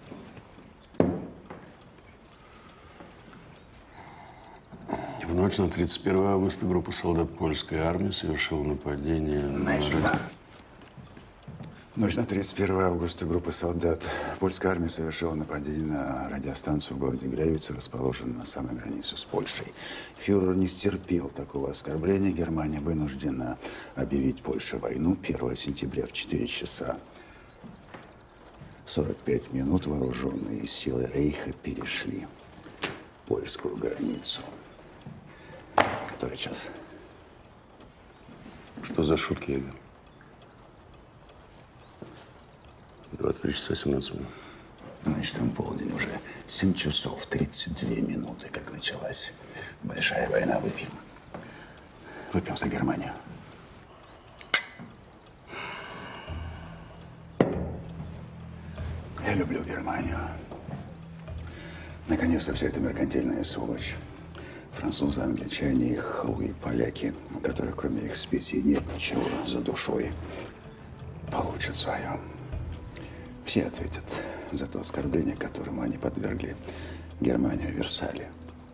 Speaker 14: В ночь на 31 августа группа солдат польской армии совершила нападение на...
Speaker 15: В ночь на 31 августа группа солдат польской армии совершила нападение на радиостанцию в городе Гревице, расположенную на самой границе с Польшей. Фюрер не стерпел такого оскорбления. Германия вынуждена объявить Польше войну. 1 сентября в 4 часа 45 минут вооруженные силы Рейха перешли польскую границу. Который час?
Speaker 14: Что за шутки, Егор? 23 часа 17 минут.
Speaker 15: Значит, там полдень уже. 7 часов 32 минуты, как началась большая война. Выпьем. Выпьем за Германию. Я люблю Германию. Наконец-то вся эта меркантильная сволочь. Французы, англичане, их халуи, поляки, у которых кроме их специй нет ничего за душой, получат свое. Все ответят за то оскорбление, которому они подвергли Германию в Версале.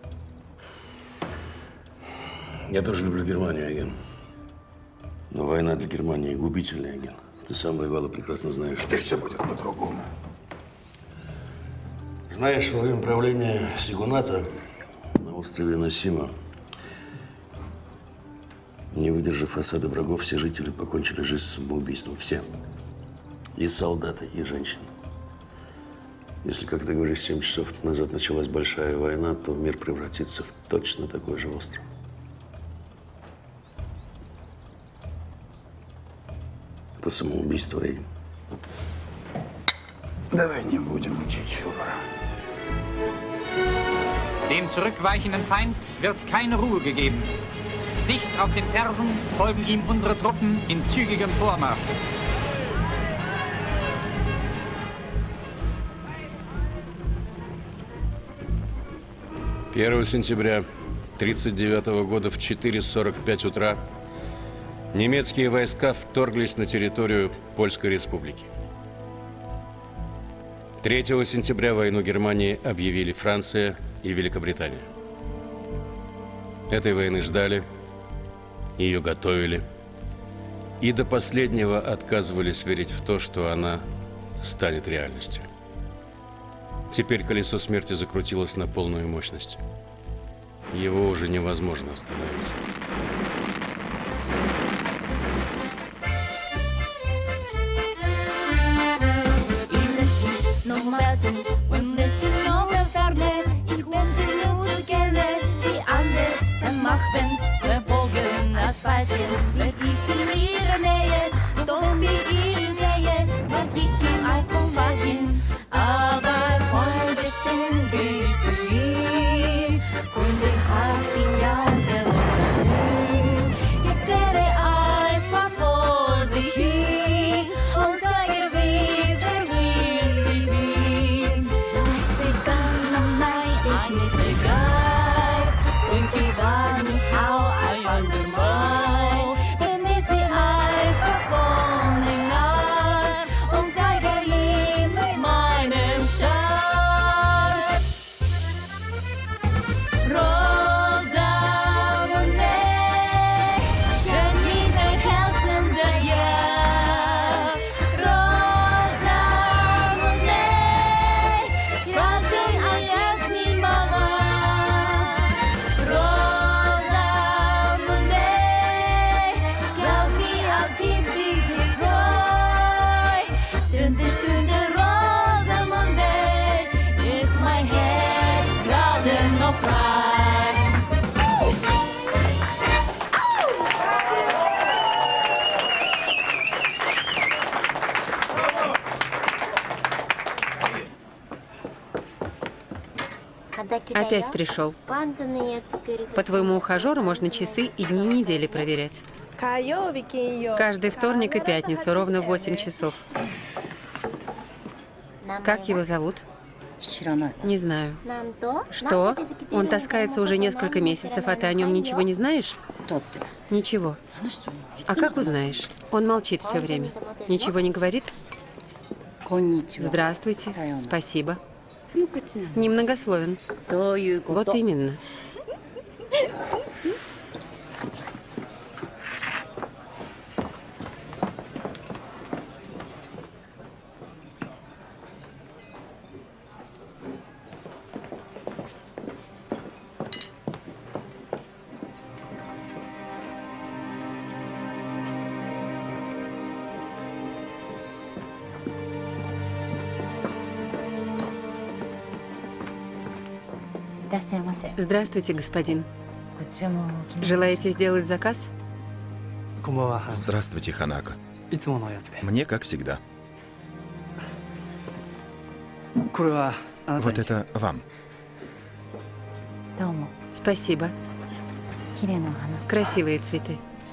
Speaker 14: Я тоже люблю Германию, Еген. Но война для Германии губительная, Еген. Ты сам воевал и прекрасно знаешь.
Speaker 15: Теперь все будет по-другому.
Speaker 14: Знаешь, во время правления Сигуната на острове Носима, не выдержав осады врагов, все жители покончили жизнь самоубийством. Все. И солдаты, и женщины. Если, как ты говоришь, 7 часов назад началась большая война, то мир превратится в точно такой же остров. Это самоубийство, Еген.
Speaker 15: Давай не будем учить фюрера.
Speaker 5: Dem zurückweichenden Feind wird keine Ruhe gegeben. Dicht auf den Fersen folgen ihm unsere Truppen in zügigem Vormarsch.
Speaker 1: 1 сентября 1939 года в 4:45 утра немецкие войска вторглись на территорию Польской Республики. 3 сентября войну Германии объявили Франция и Великобритания. Этой войны ждали, ее готовили, и до последнего отказывались верить в то, что она станет реальностью. Теперь колесо смерти закрутилось на полную мощность. Его уже невозможно остановить.
Speaker 7: Опять пришел. По твоему ухажеру можно часы и дни недели проверять. Каждый вторник и пятницу, ровно в 8 часов. Как его зовут? Не знаю. Что? Он таскается уже несколько месяцев, а ты о нем ничего не знаешь? Ничего. А как узнаешь? Он молчит все время. Ничего не говорит? Здравствуйте. Спасибо. Немногословен. Вот именно. Здравствуйте, господин. Желаете сделать заказ?
Speaker 4: Здравствуйте, Ханако. Мне как всегда. Вот это вам.
Speaker 7: Спасибо. Красивые цветы.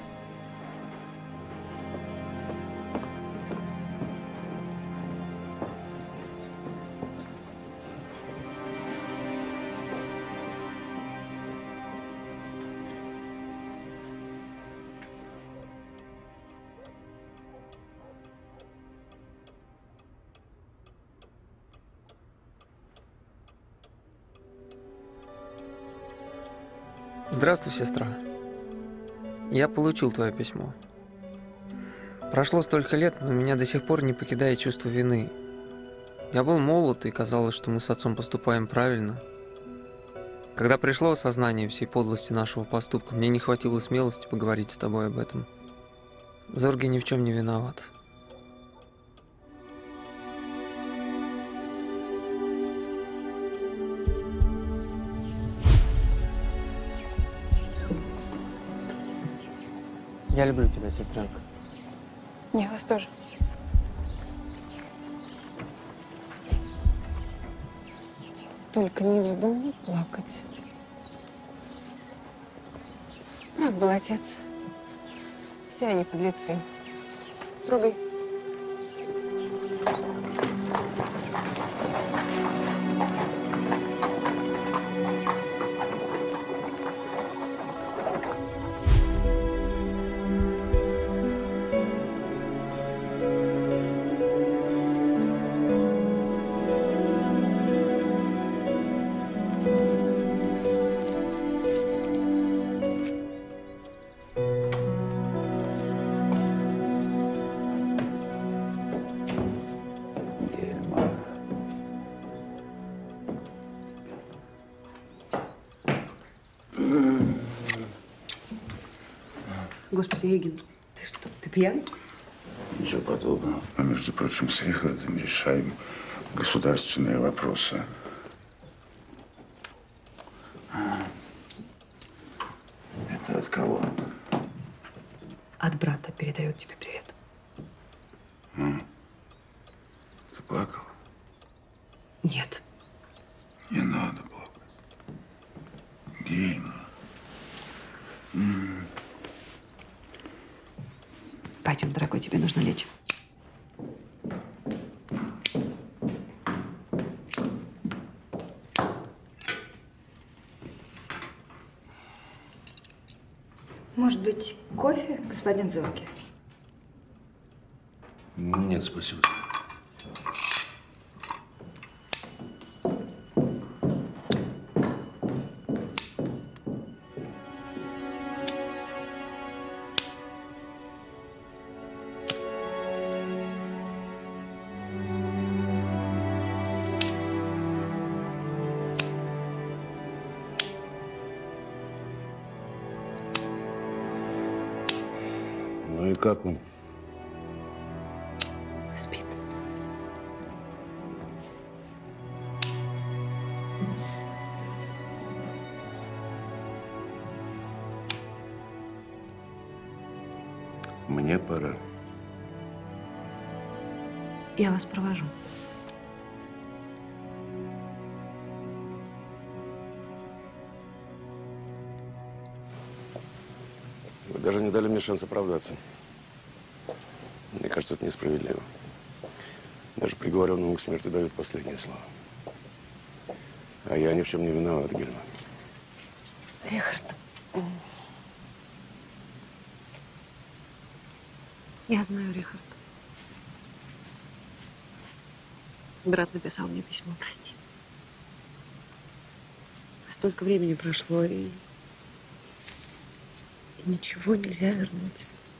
Speaker 11: Здравствуй, сестра. Я получил твое письмо. Прошло столько лет, но меня до сих пор не покидает чувство вины. Я был молод, и казалось, что мы с отцом поступаем правильно. Когда пришло осознание всей подлости нашего поступка, мне не хватило смелости поговорить с тобой об этом. Зорги ни в чем не виноват. Я люблю тебя, сестренка.
Speaker 16: Я вас тоже. Только не вздумай плакать. Прав был отец. Все они подлецы. Трогай. Господи, Эгин, ты что, ты пьян?
Speaker 15: Ничего подобного. Мы, между прочим, с Рихардом решаем государственные вопросы. Это от кого?
Speaker 16: От брата передает тебе привет.
Speaker 15: Ты плакала?
Speaker 16: Нет.
Speaker 15: Не надо плакать. Гельма.
Speaker 16: Пойдем, дорогой, тебе нужно лечь. Может быть, кофе, господин Зорги?
Speaker 14: Нет, спасибо. Ну и как он?
Speaker 16: Спит.
Speaker 14: Мне пора.
Speaker 16: Я вас провожу.
Speaker 1: Вы даже не дали мне шанс оправдаться. Мне кажется, это несправедливо. Даже приговоренному к смерти дают последнее слово. А я ни в чем не виноват, Гельма.
Speaker 16: Рихард, я знаю, Рихард. Брат написал мне письмо, прости. Столько времени прошло, и ничего нельзя вернуть.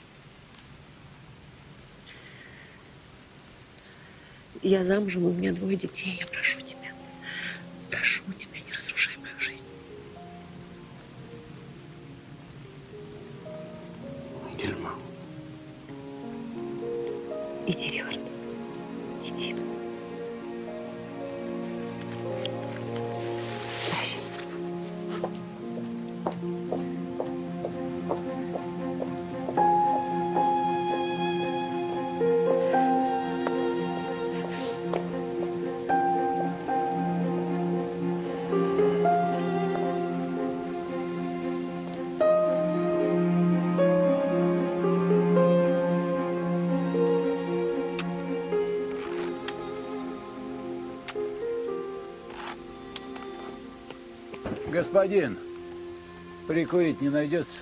Speaker 16: Я замужем, у меня 2 детей. Я прошу тебя, не разрушай мою жизнь.
Speaker 14: Гельма.
Speaker 16: Иди, Рихард, иди. Прощай.
Speaker 22: Господин, прикурить не найдется?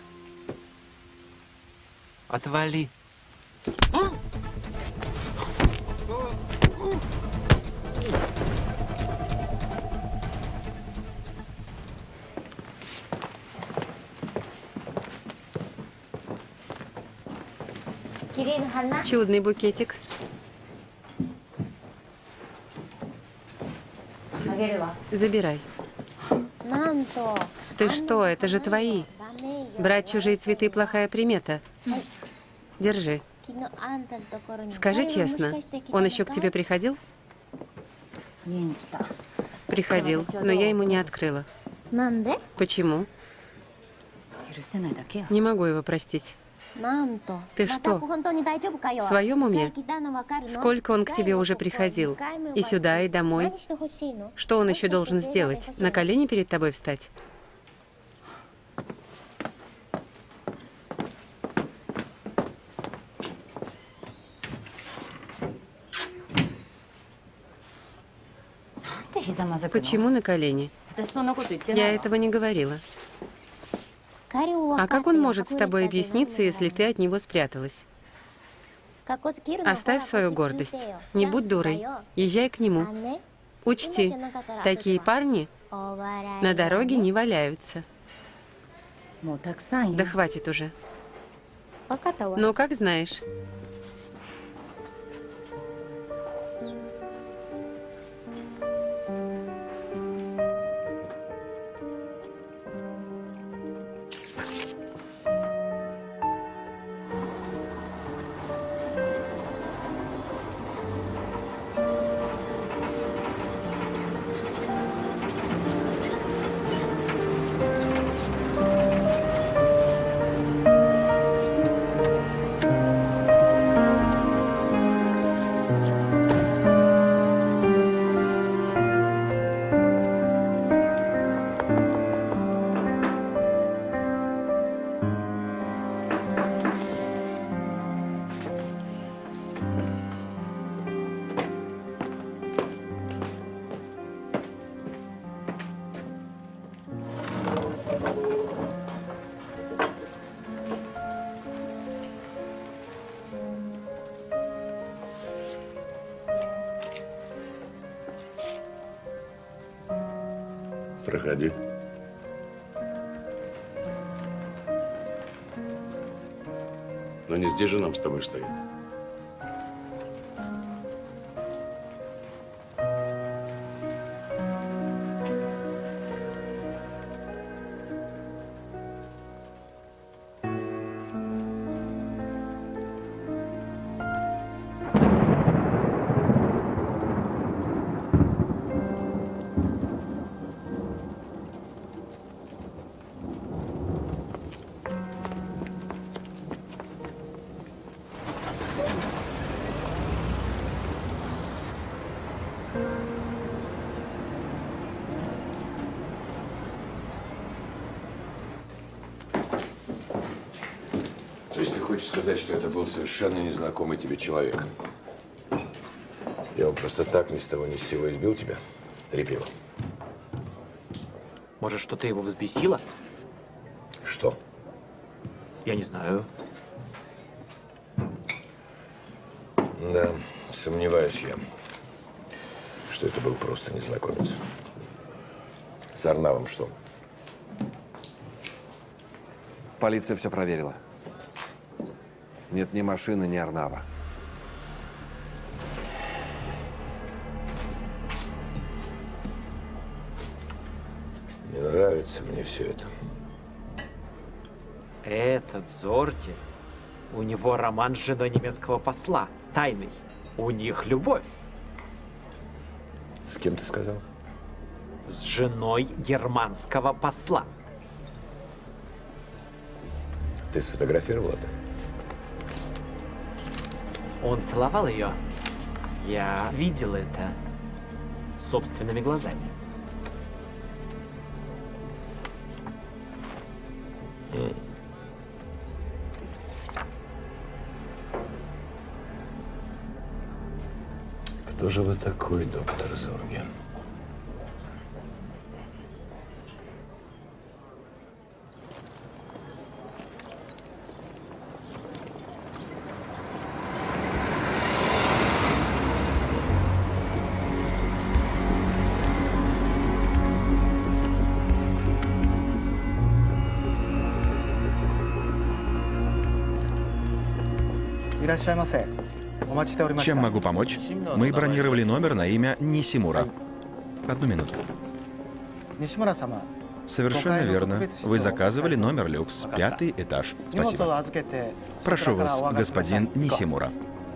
Speaker 2: Отвали.
Speaker 7: Чудный букетик. Забирай. Ты что, это же твои. Брать чужие цветы – плохая примета. Держи. Скажи честно, он еще к тебе приходил? Приходил, но я ему не открыла. Почему? Не могу его простить. Ты что, в своем уме? Сколько он к тебе уже приходил? И сюда, и домой. Что он еще должен сделать? На колени перед тобой встать? Почему на колени? Я этого не говорила. А как он может с тобой объясниться, если ты от него спряталась? Оставь свою гордость. Не будь дурой. Езжай к нему. Учти, такие парни на дороге не валяются. Да хватит уже. Ну, как знаешь.
Speaker 14: Проходи. Но не здесь же нам с тобой стоять.
Speaker 12: То есть ты хочешь сказать, что это был совершенно незнакомый тебе человек? И он просто так ни с того ни с сего избил тебя? Трепева.
Speaker 2: Может, что-то его взбесило?
Speaker 12: Что?
Speaker 2: Я не знаю.
Speaker 12: Да, сомневаюсь я, что это был просто незнакомец. С Арнавом что?
Speaker 18: Полиция все проверила. Нет ни машины, ни Арнава.
Speaker 12: Не нравится мне все это.
Speaker 2: Этот Зорги, у него роман с женой немецкого посла, тайный. У них любовь.
Speaker 12: С кем ты сказал?
Speaker 2: С женой германского посла.
Speaker 12: Ты сфотографировал это?
Speaker 2: Он целовал ее. Я видел это собственными глазами.
Speaker 12: Кто же вы такой, доктор Зорги?
Speaker 4: Чем могу помочь? Мы бронировали номер на имя Нисимура. Одну минуту. Совершенно верно. Вы заказывали номер люкс, 5-й этаж. Спасибо. Прошу вас, господин Нисимура.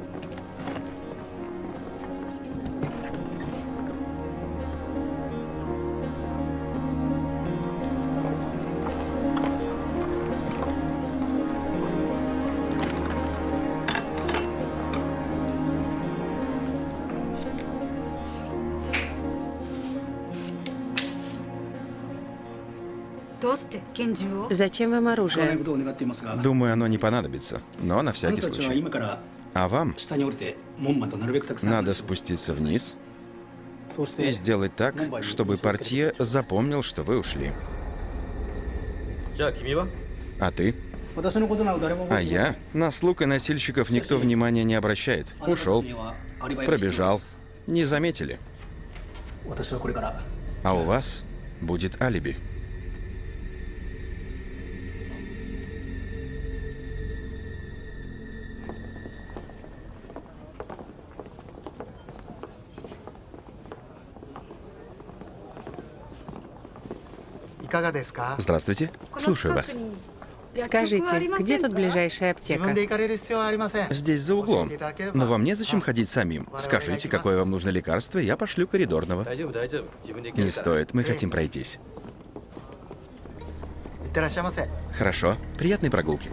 Speaker 7: Зачем вам оружие?
Speaker 4: Думаю, оно не понадобится, но на всякий случай. А вам надо спуститься вниз и сделать так, чтобы портье запомнил, что вы ушли. А ты? А я? На слуг и носильщиков никто внимания не обращает. Ушел, пробежал, не заметили. А у вас будет алиби. Здравствуйте. Слушаю вас.
Speaker 7: Скажите, где тут ближайшая аптека?
Speaker 4: Здесь за углом. Но вам незачем ходить самим. Скажите, какое вам нужно лекарство, и я пошлю коридорного. Не стоит, мы хотим пройтись. Хорошо. Приятной прогулки.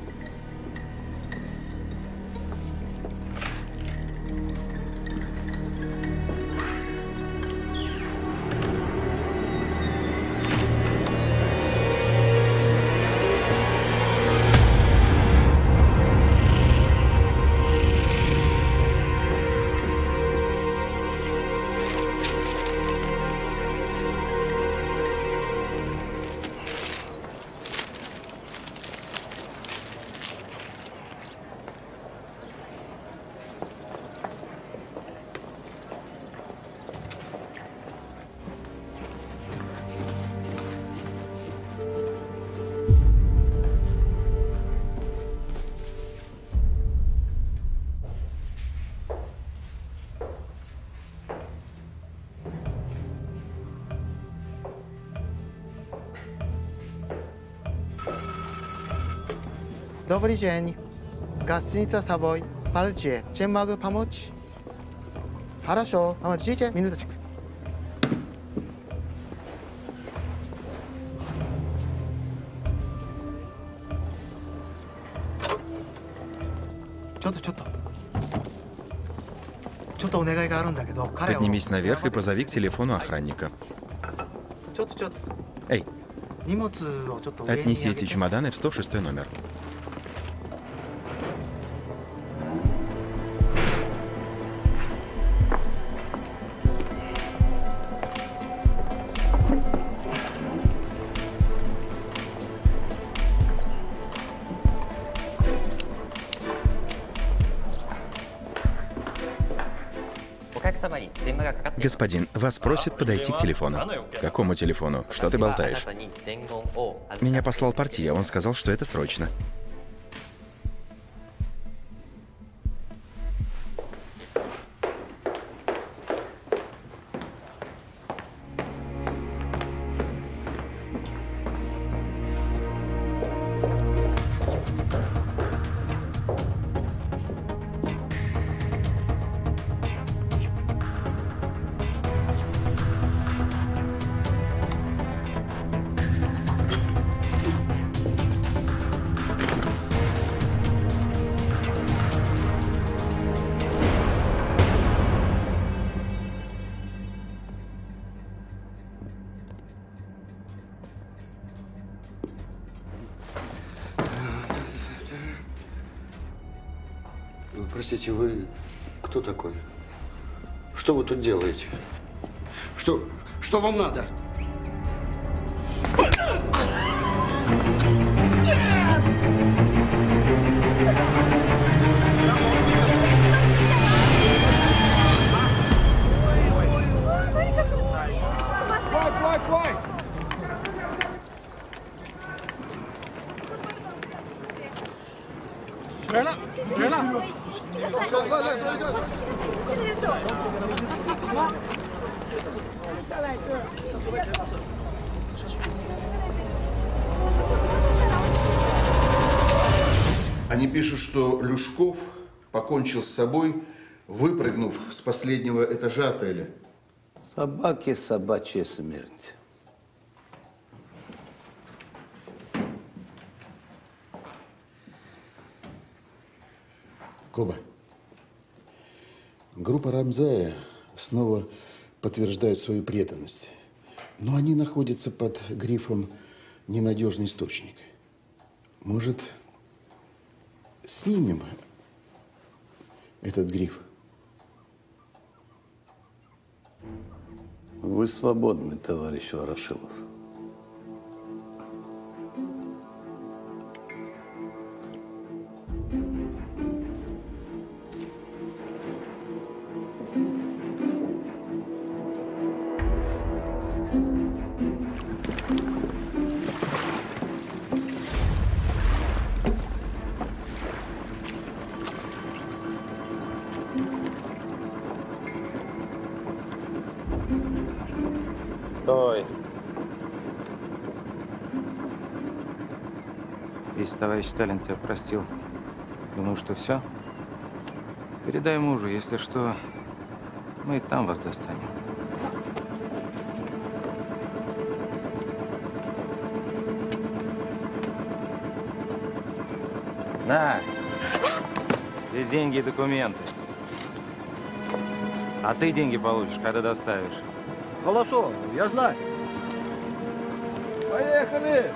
Speaker 9: Добрый день. Гостиница «Совой». Подожди, чем могу помочь? Хорошо, подождите минуточку.
Speaker 4: Поднимись наверх и позови к телефону охранника. Эй, отнеси эти чемоданы в 106 номер. Господин, вас просят подойти к телефону. К какому телефону? Что ты болтаешь? Меня послал портье, он сказал, что это срочно.
Speaker 20: Простите, вы кто такой? Что вы тут делаете? Что вам надо?
Speaker 21: Они пишут, что Люшков покончил с собой, выпрыгнув с последнего этажа отеля.
Speaker 19: Собаки, собачья смерть.
Speaker 21: Коба, группа Рамзая снова подтверждает свою преданность, но они находятся под грифом «ненадежный источник». Может, снимем этот гриф?
Speaker 19: Вы свободны, товарищ Ворошилов.
Speaker 17: Стой! Если товарищ Сталин тебя простил, думаю, что все? Передай мужу, если что, мы и там вас достанем. На! Здесь деньги и документы. А ты деньги получишь, когда доставишь.
Speaker 21: Голосов, я знаю. Поехали!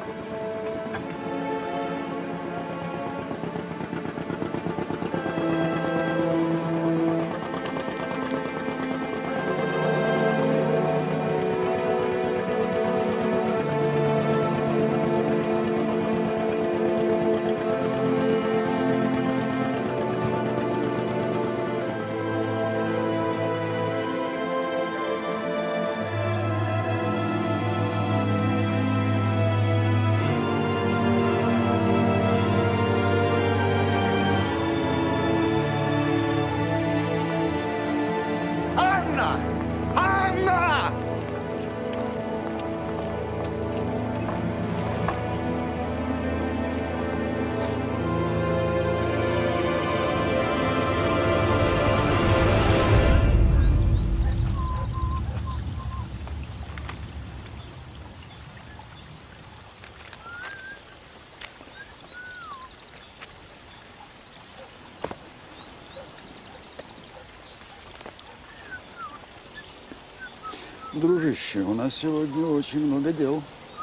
Speaker 15: Дружище, у нас сегодня очень много дел.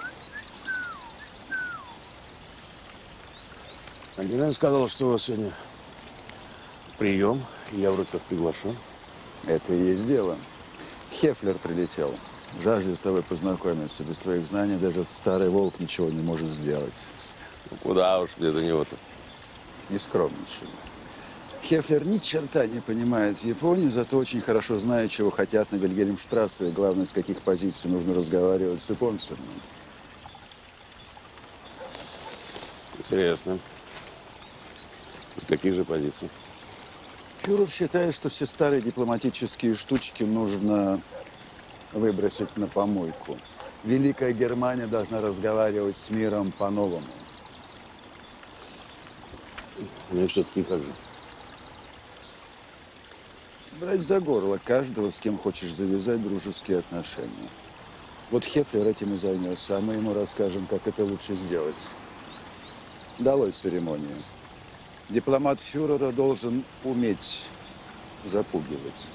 Speaker 12: Ангелина сказала, что у вас сегодня прием. Я вроде как приглашен.
Speaker 15: Это и есть дело. Хефлер прилетел. Жаждет с тобой познакомиться. Без твоих знаний даже старый волк ничего не может сделать.
Speaker 12: Ну, куда уж мне до него-то?
Speaker 15: Не скромничай. Хефлер ни черта не понимает в Японии, зато очень хорошо знает, чего хотят на Вильгельмштрассе, и главное, с каких позиций нужно разговаривать с японцами.
Speaker 12: Интересно. С каких же позиций?
Speaker 15: Фюрер считает, что все старые дипломатические штучки нужно выбросить на помойку. Великая Германия должна разговаривать с миром по-новому.
Speaker 12: Ну и все-таки как же?
Speaker 15: Брать за горло каждого, с кем хочешь завязать дружеские отношения. Вот Хефлер этим и займется, а мы ему расскажем, как это лучше сделать. Долой церемонию. Дипломат фюрера должен уметь запугивать.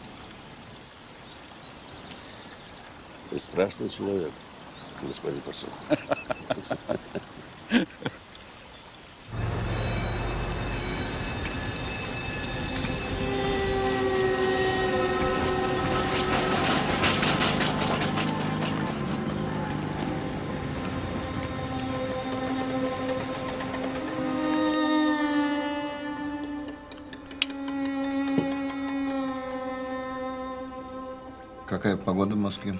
Speaker 12: Ты страшный человек, господин посол.
Speaker 20: Какая погода в Москве?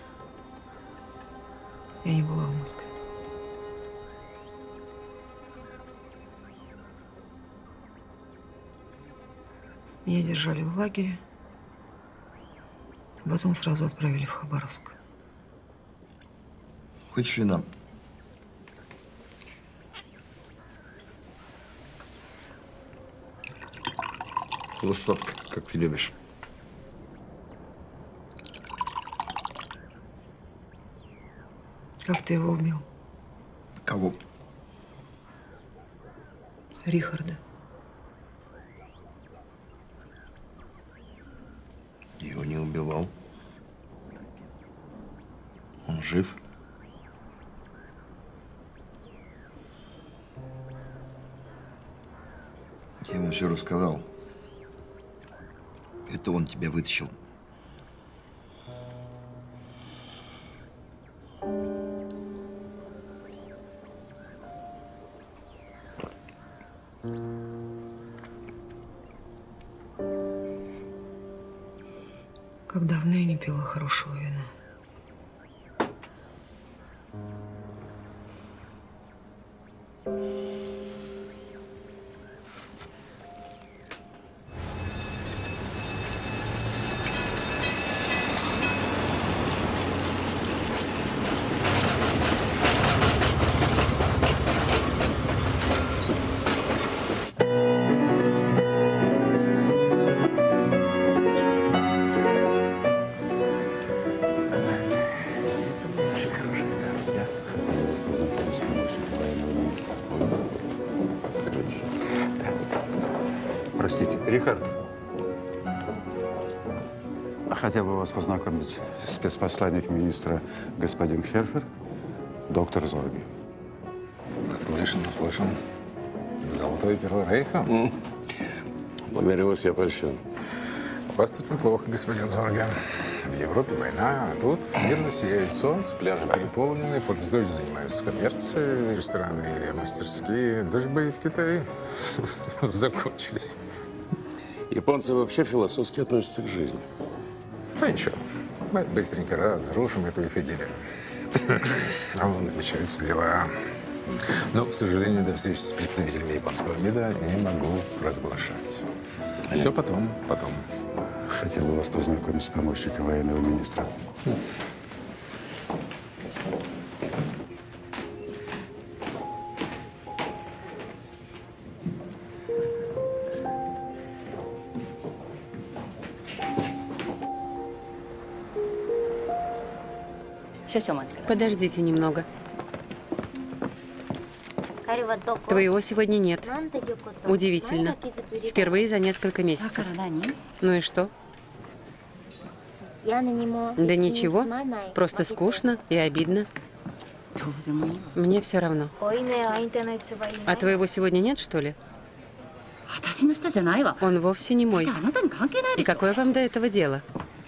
Speaker 16: Я не была в Москве. Меня держали в лагере, а потом сразу отправили в Хабаровск.
Speaker 20: Хочешь вина? Сладко, как ты любишь.
Speaker 16: Как ты его убил?
Speaker 20: Кого?
Speaker 16: Рихарда.
Speaker 20: Я его не убивал. Он жив. Я ему все рассказал. Это он тебя вытащил.
Speaker 16: Как давно я не пила хорошего вина.
Speaker 15: Простите, Рихард. Хотел бы вас познакомить спецпосланник министра господин Хефлер, доктор Зорги.
Speaker 22: Наслышан. Золотой Первый Рейха?
Speaker 12: Благодарю вас, я польщен.
Speaker 22: У вас тут неплохо, господин Зорге. В Европе война, а тут мирно сияет солнце, пляжи переполнены, форт-дочь занимаются коммерцией, рестораны, мастерские. Даже бои в Китае закончились.
Speaker 12: Японцы вообще философски относятся к жизни.
Speaker 22: Ну ничего, мы быстренько разрушим эту эфигерию. А вон начинаются дела. Но, к сожалению, до встречи с представителями японского МИДа не могу разглашать. Все потом.
Speaker 15: Хотел бы вас познакомить с помощником военного министра.
Speaker 7: Подождите немного. Твоего сегодня нет. Удивительно. Впервые за несколько месяцев. Ну и что? Да ничего, просто скучно и обидно. Мне все равно. А твоего сегодня нет, что ли? Он вовсе не мой. И какое вам до этого дело?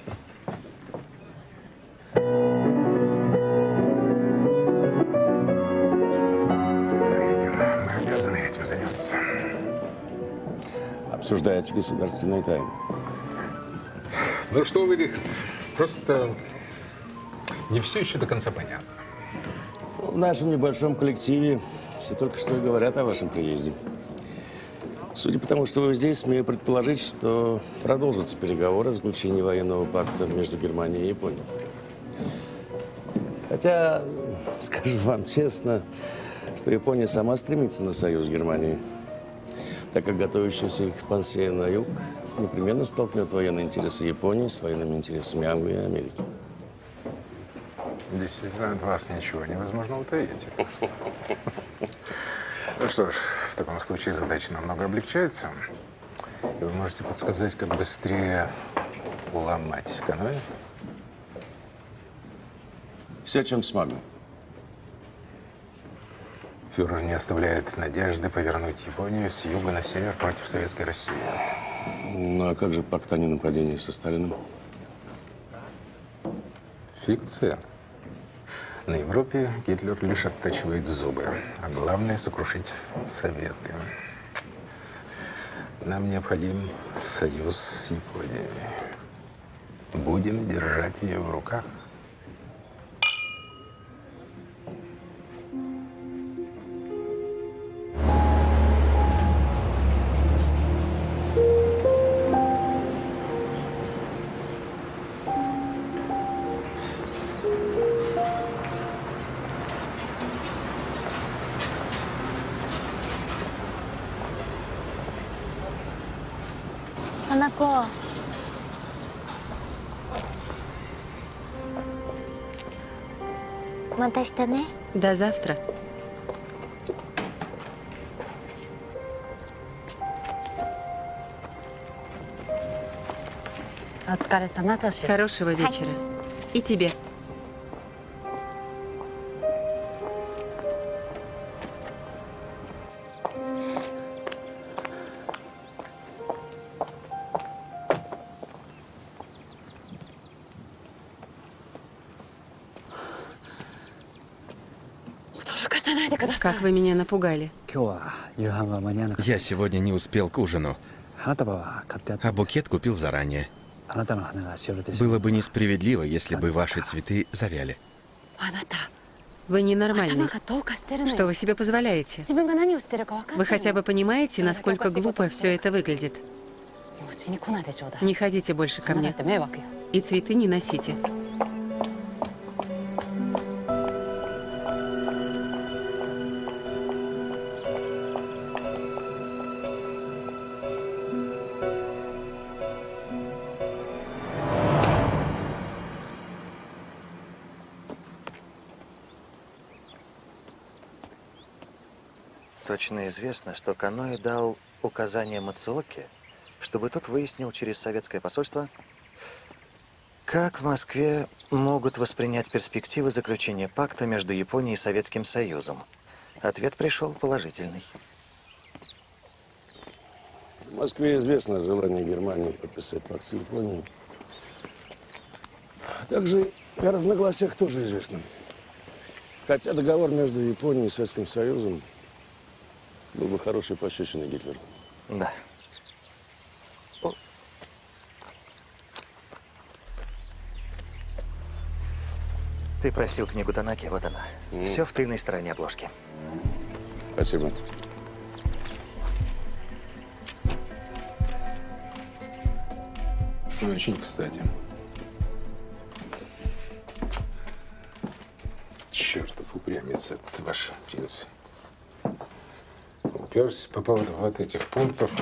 Speaker 22: Мы обязаны этим заняться.
Speaker 12: Обсуждается государственная тайна.
Speaker 22: Ну что вы, Рихард, просто не все еще до конца понятно.
Speaker 12: В нашем небольшом коллективе все только что и говорят о вашем приезде. Судя по тому, что вы здесь, смею предположить, что продолжатся переговоры о заключении военного пакта между Германией и Японией. Хотя, скажу вам честно, что Япония сама стремится на союз с Германией, так как готовящаяся экспансия на юг непременно столкнет военные интересы Японии с военными интересами Англии и Америки.
Speaker 22: Действительно, от вас ничего невозможно утаить. Ну что ж, в таком случае задача намного облегчается. И вы можете подсказать, как быстрее уломать Каноэ?
Speaker 12: Все, чем смогу.
Speaker 22: Фюрер не оставляет надежды повернуть Японию с юга на север против Советской России.
Speaker 12: Ну а как же пакт о ненападении со Сталиным?
Speaker 22: Фикция. На Европе Гитлер лишь оттачивает зубы, а главное – сокрушить Советы. Нам необходим союз с Японией. Будем держать ее в руках.
Speaker 7: До завтра. Хорошего вечера. И тебе. Как вы меня напугали.
Speaker 4: Я сегодня не успел к ужину, а букет купил заранее. Было бы несправедливо, если бы ваши цветы завяли.
Speaker 7: Вы ненормальный. Что вы себе позволяете? Вы хотя бы понимаете, насколько глупо все это выглядит? Не ходите больше ко мне. И цветы не носите.
Speaker 10: Точно известно, что Каноэ дал указание Мацуоке, чтобы тот выяснил через советское посольство, как в Москве могут воспринять перспективы заключения пакта между Японией и Советским Союзом. Ответ пришел положительный.
Speaker 12: В Москве известно желание Германии подписать пакт с Японией. Также и о разногласиях тоже известно. Хотя договор между Японией и Советским Союзом был бы хорошей пощечиной Гитлеру.
Speaker 10: Да. Ты просил книгу Танаки, вот она. Все в тыльной стороне обложки.
Speaker 12: Спасибо.
Speaker 22: Очень кстати. Чертов упрямец, этот ваш принц. Уперся по поводу вот этих пунктов.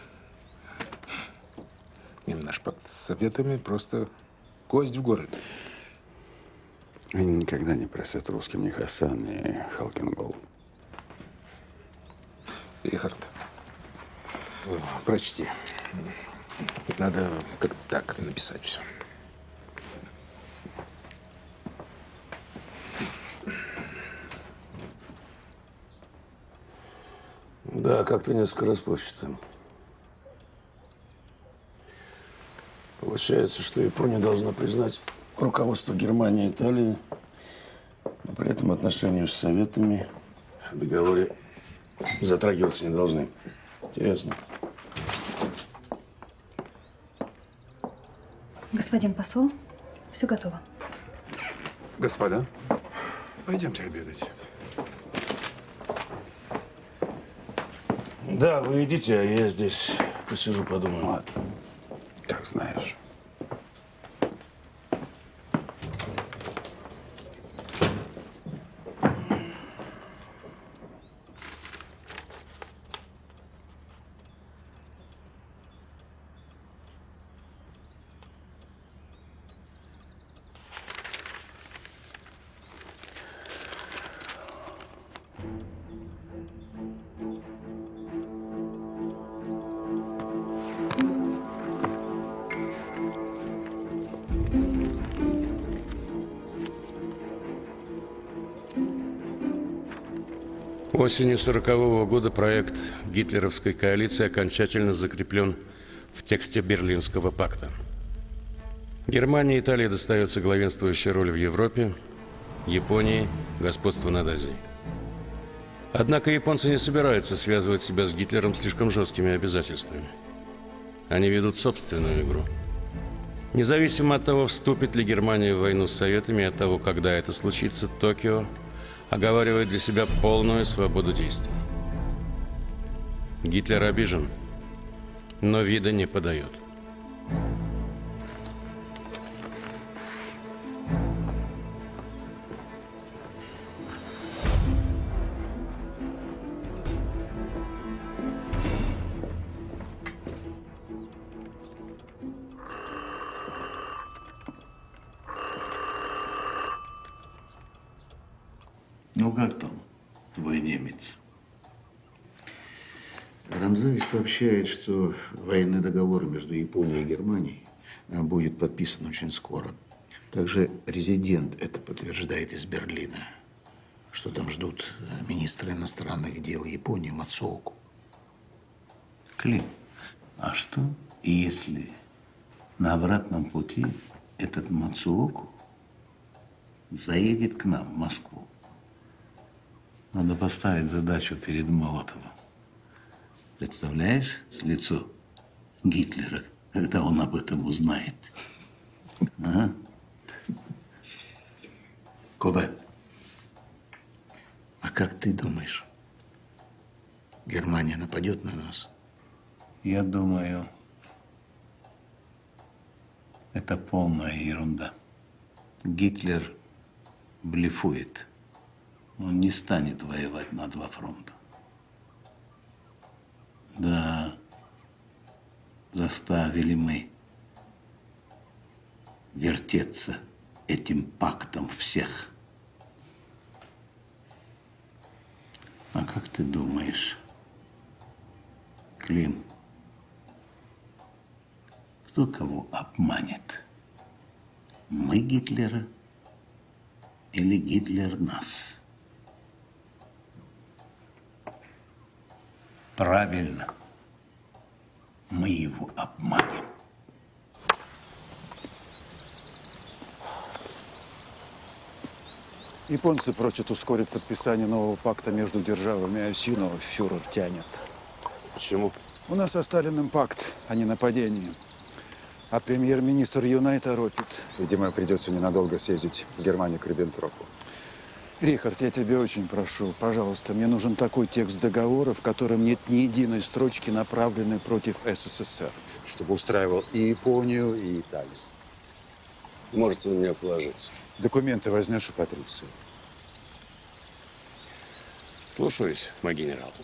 Speaker 22: И наш пакт с Советами просто кость в горле.
Speaker 15: Они никогда не простят русским ни Хасан, ни Халкингол.
Speaker 22: Рихард, прочти. Надо как-то так написать все.
Speaker 14: Да, как-то несколько расплывчато. Получается, что Япония должна признать руководство Германии и Италии, но при этом отношения с Советами в договоре затрагиваться не должны. Интересно.
Speaker 16: Господин посол, все готово.
Speaker 15: Господа, пойдемте обедать.
Speaker 14: Да, вы идите, а я здесь посижу, подумаю.
Speaker 15: Ладно, как знаешь.
Speaker 1: Осенью 1940 года проект гитлеровской коалиции окончательно закреплен в тексте Берлинского пакта. Германии и Италии достается главенствующая роль в Европе, Японии – господство над Азией. Однако японцы не собираются связывать себя с Гитлером слишком жесткими обязательствами. Они ведут собственную игру. Независимо от того, вступит ли Германия в войну с Советами, и от того, когда это случится, Токио оговаривает для себя полную свободу действий. Гитлер обижен, но вида не подает.
Speaker 19: Ну как там, твой немец? Рамзаевич сообщает, что военный договор между Японией и Германией будет подписан очень скоро. Также резидент это подтверждает из Берлина, что там ждут министра иностранных дел Японии Мацуоку.
Speaker 21: Клим, а что, если на обратном пути этот Мацуоку заедет к нам в Москву? Надо поставить задачу перед Молотовым. Представляешь лицо Гитлера, когда он об этом узнает? А?
Speaker 19: Кобе, а как ты думаешь, Германия нападет на нас?
Speaker 21: Я думаю, это полная ерунда. Гитлер блефует. Он не станет воевать на два фронта. Да, заставили мы вертеться этим пактом всех. А как ты думаешь, Клим, кто кого обманет? Мы Гитлера или Гитлер нас? Правильно. Мы его обманем.
Speaker 15: Японцы просят ускорить подписание нового пакта между державами оси, но фюрер тянет.
Speaker 14: Почему?
Speaker 15: У нас со Сталиным пакт о ненападении. А премьер-министр Юнай торопит. Видимо, придется ненадолго съездить в Германию к Риббентропу. Рихард, я тебя очень прошу, пожалуйста, мне нужен такой текст договора, в котором нет ни единой строчки, направленной против СССР. Чтобы устраивал и Японию, и Италию.
Speaker 14: Можете на меня положиться.
Speaker 15: Документы возьмешь у Патриции.
Speaker 1: Слушаюсь, мой генерал.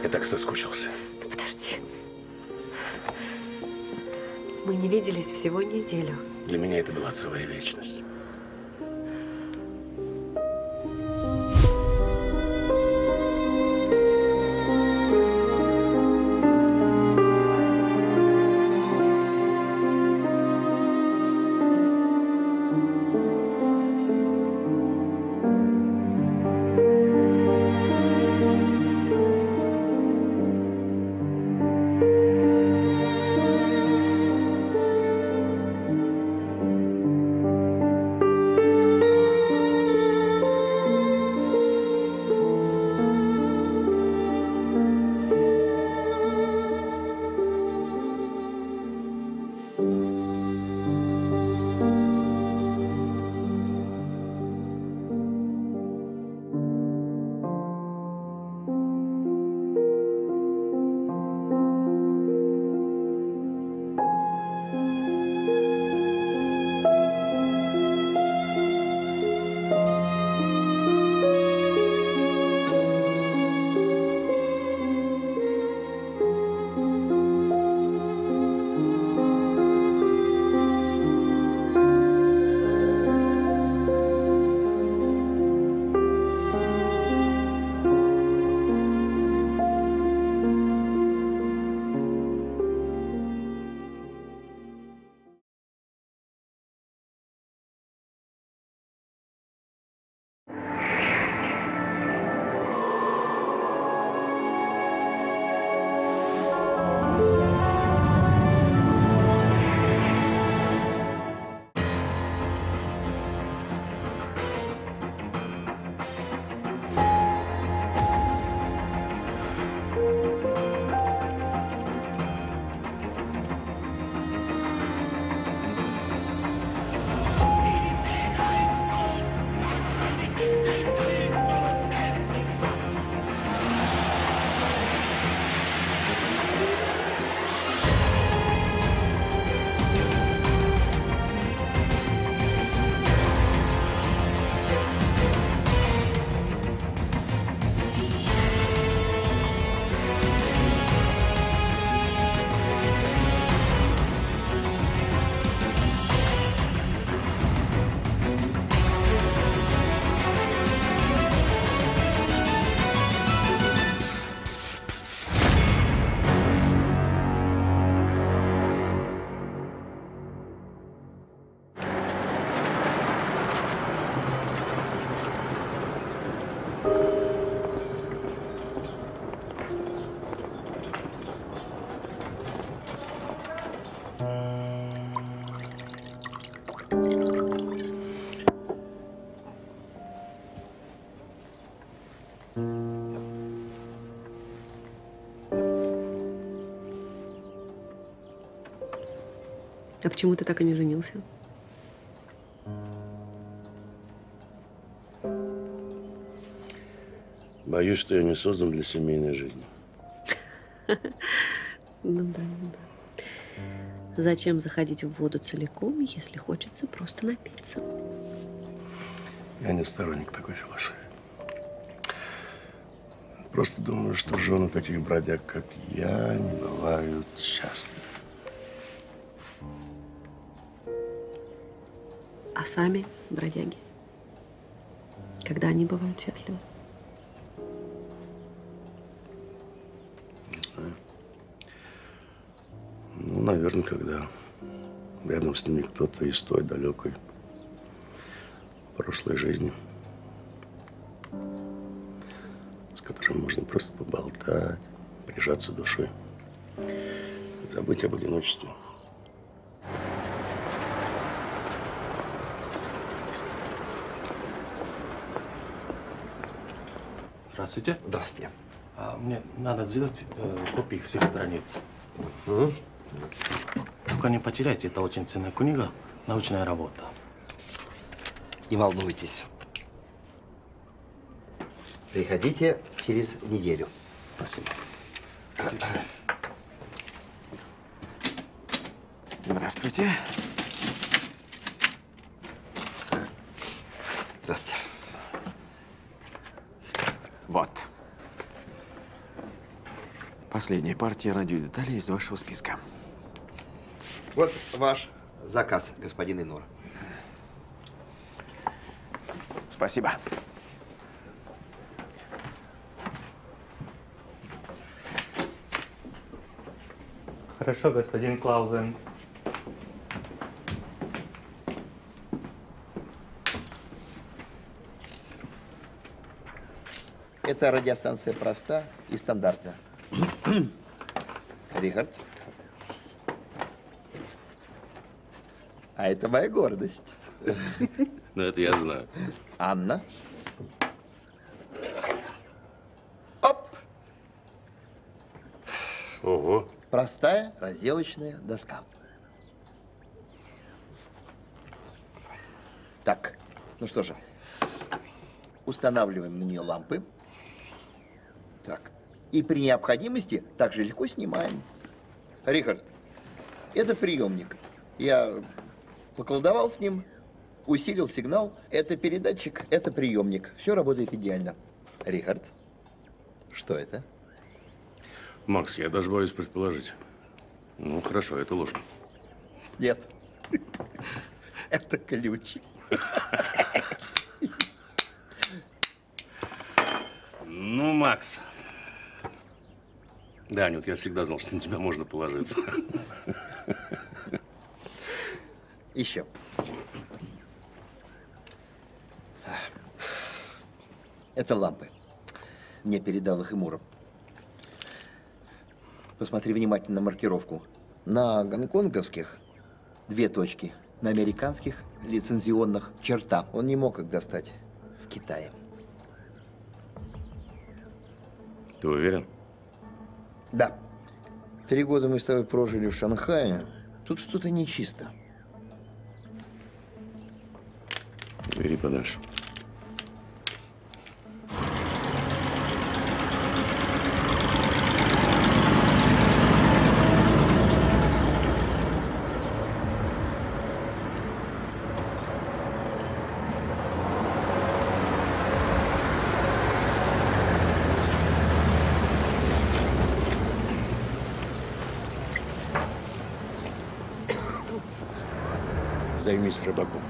Speaker 14: Я так соскучился.
Speaker 7: Да подожди. Мы не виделись всего неделю.
Speaker 14: Для меня это была целая вечность.
Speaker 7: А почему ты так и не женился?
Speaker 14: Боюсь, что я не создан для семейной жизни.
Speaker 7: Ну да, ну да. Зачем заходить в воду целиком, если хочется просто напиться?
Speaker 14: Я не сторонник такой философии. Просто думаю, что жены таких бродяг, как я, не бывают счастливы.
Speaker 7: А сами бродяги? Когда они бывают счастливы?
Speaker 14: Ну, наверное, когда рядом с ними кто-то из той далекой прошлой жизни, с которым можно просто поболтать, прижаться душой, забыть об одиночестве.
Speaker 3: Здравствуйте.
Speaker 18: Здравствуйте.
Speaker 3: Мне надо сделать копии всех страниц. Только не потеряйте, это очень ценная книга, научная работа.
Speaker 20: Не волнуйтесь. Приходите через неделю.
Speaker 3: Спасибо.
Speaker 18: Здравствуйте.
Speaker 20: Здравствуйте.
Speaker 18: Вот.
Speaker 8: Последняя партия радиодеталей из вашего списка.
Speaker 20: Вот ваш заказ, господин Инур.
Speaker 8: Спасибо.
Speaker 13: Хорошо, господин Клаузен.
Speaker 20: Эта радиостанция проста и стандартна. Рихард. А это моя гордость.
Speaker 14: Ну, это я знаю.
Speaker 20: Анна. Оп!
Speaker 14: Ого.
Speaker 20: Простая разделочная доска. Так, ну что же. Устанавливаем на нее лампы. Так. И при необходимости также легко снимаем. Рихард, это приемник. Я поколдовал с ним, усилил сигнал. Это передатчик, это приемник. Все работает идеально. Рихард, что это?
Speaker 14: Макс, я даже боюсь предположить. Ну, хорошо, это ложь.
Speaker 20: Нет. Это ключ.
Speaker 14: Ну, Макс. Да, Анют, я всегда знал, что на тебя можно положиться.
Speaker 20: Еще. Это лампы. Мне передал их Имуров. Посмотри внимательно на маркировку. На гонконговских 2 точки. На американских лицензионных черта. Он не мог их достать в Китае.
Speaker 14: Ты уверен?
Speaker 20: Да. 3 года мы с тобой прожили в Шанхае. Тут что-то нечисто.
Speaker 14: Бери подальше. Займись рыбаком.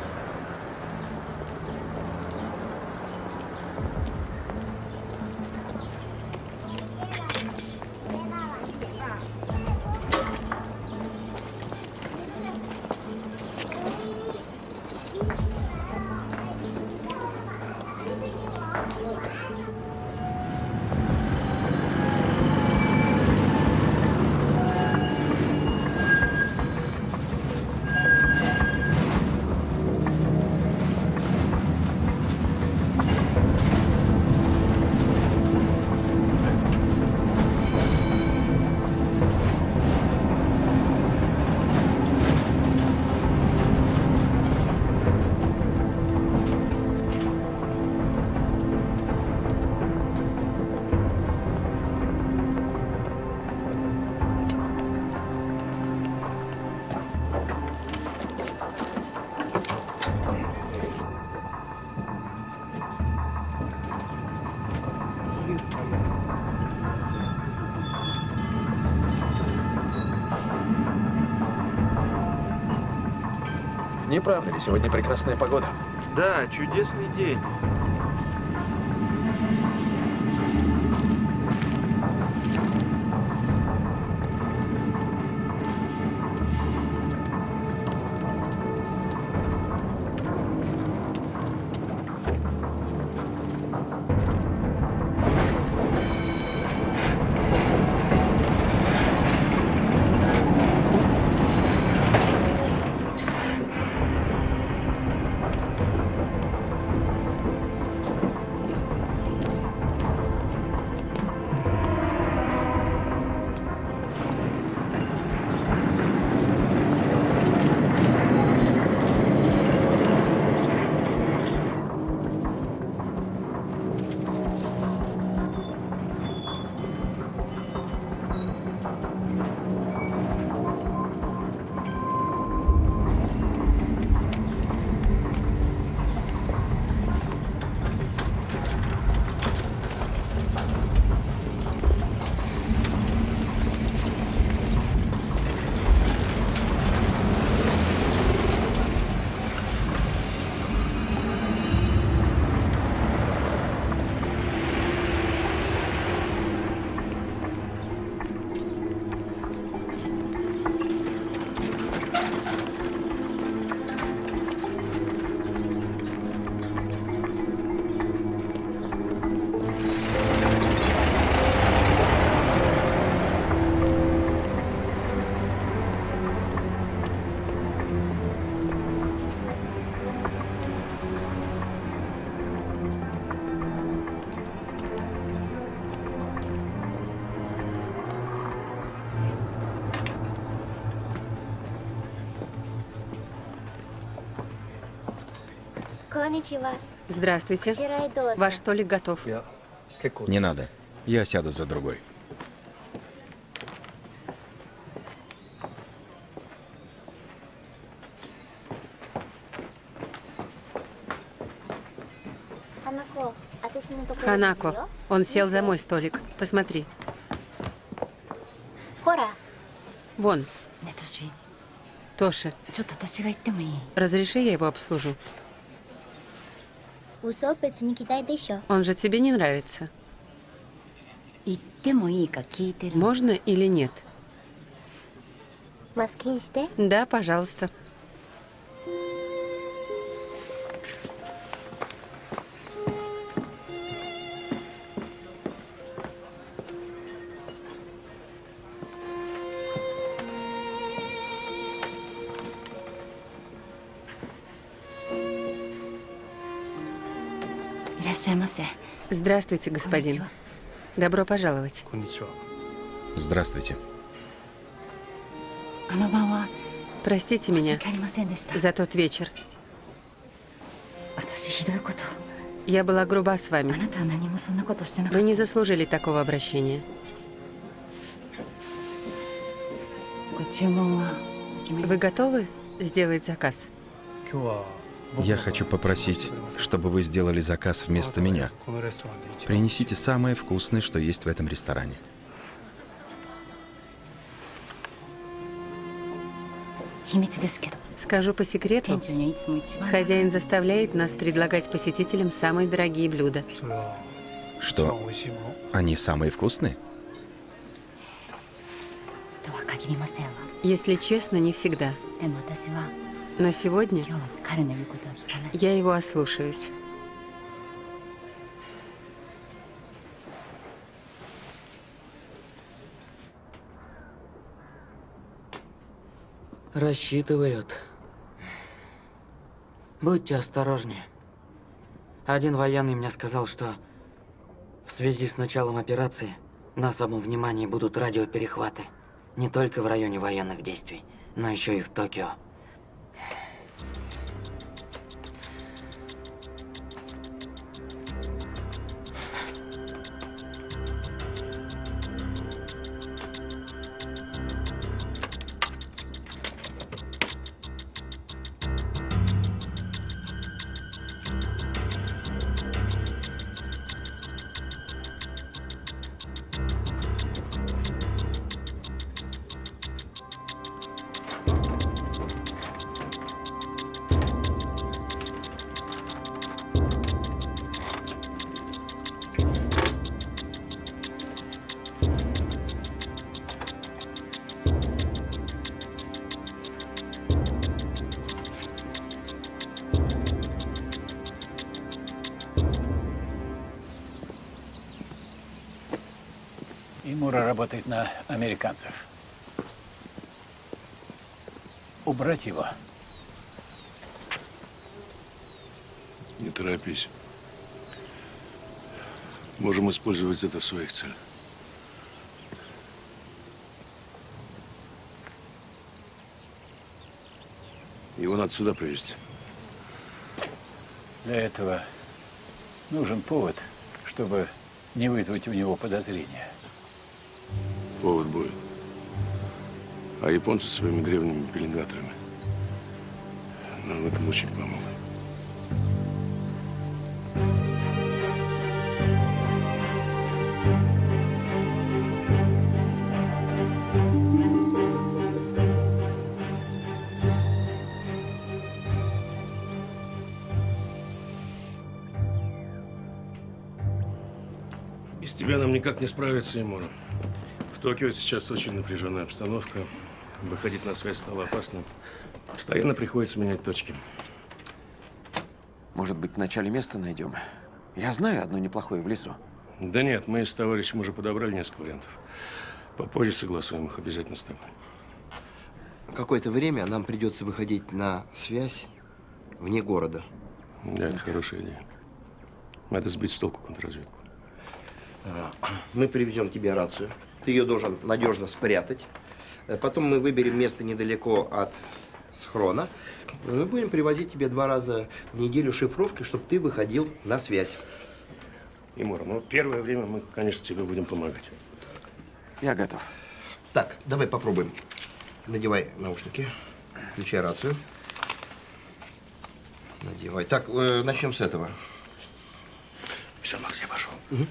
Speaker 8: Не правда ли, сегодня прекрасная погода?
Speaker 17: Да, чудесный день.
Speaker 7: Здравствуйте. Ваш столик готов.
Speaker 4: Не надо. Я сяду за другой.
Speaker 7: Ханако, он сел за мой столик. Посмотри. Вон. Тоши, разреши, я его обслужу. Он же тебе не нравится. Можно или нет? Да, пожалуйста. Здравствуйте, господин. Добро пожаловать.
Speaker 4: Здравствуйте.
Speaker 7: Простите меня за тот вечер. Я была груба с вами. Вы не заслужили такого обращения. Вы готовы сделать заказ?
Speaker 4: Я хочу попросить, чтобы вы сделали заказ вместо меня. Принесите самое вкусное, что есть в этом ресторане.
Speaker 7: Скажу по секрету, хозяин заставляет нас предлагать посетителям самые дорогие блюда.
Speaker 4: Что? Они самые вкусные?
Speaker 7: Если честно, не всегда. Но сегодня я его ослушаюсь.
Speaker 5: Рассчитывают. Будьте осторожнее. Один военный мне сказал, что в связи с началом операции на особом внимании будут радиоперехваты. Не только в районе военных действий, но еще и в Токио.
Speaker 6: Имура работает на американцев. Убрать его.
Speaker 14: Не торопись. Можем использовать это в своих целях. Его надо сюда привезти.
Speaker 6: Для этого нужен повод, чтобы не вызвать у него подозрения.
Speaker 14: Повод будет. А японцы своими древними пеленгаторами нам в этом очень помогут. Без тебя нам никак не справиться, Имура. В Токио сейчас очень напряженная обстановка. Выходить на связь стало опасно. Постоянно приходится менять точки.
Speaker 18: Может быть, вначале место найдем? Я знаю одно неплохое в лесу.
Speaker 14: Да нет, мы с товарищем уже подобрали несколько вариантов. Попозже согласуем их обязательно с тобой.
Speaker 20: Какое-то время нам придется выходить на связь вне города.
Speaker 14: Да, это хорошая идея. Надо сбить с толку контрразведку.
Speaker 20: Мы привезем тебе рацию. Ты ее должен надежно спрятать. Потом мы выберем место недалеко от схрона. Мы будем привозить тебе 2 раза в неделю шифровки, чтобы ты выходил на связь.
Speaker 12: Имур, ну, первое время мы, конечно, тебе будем помогать.
Speaker 18: Я готов.
Speaker 20: Так, давай попробуем. Надевай наушники, включай рацию. Надевай. Так, начнем с этого.
Speaker 12: Все, Макс, я пошел.
Speaker 20: Угу.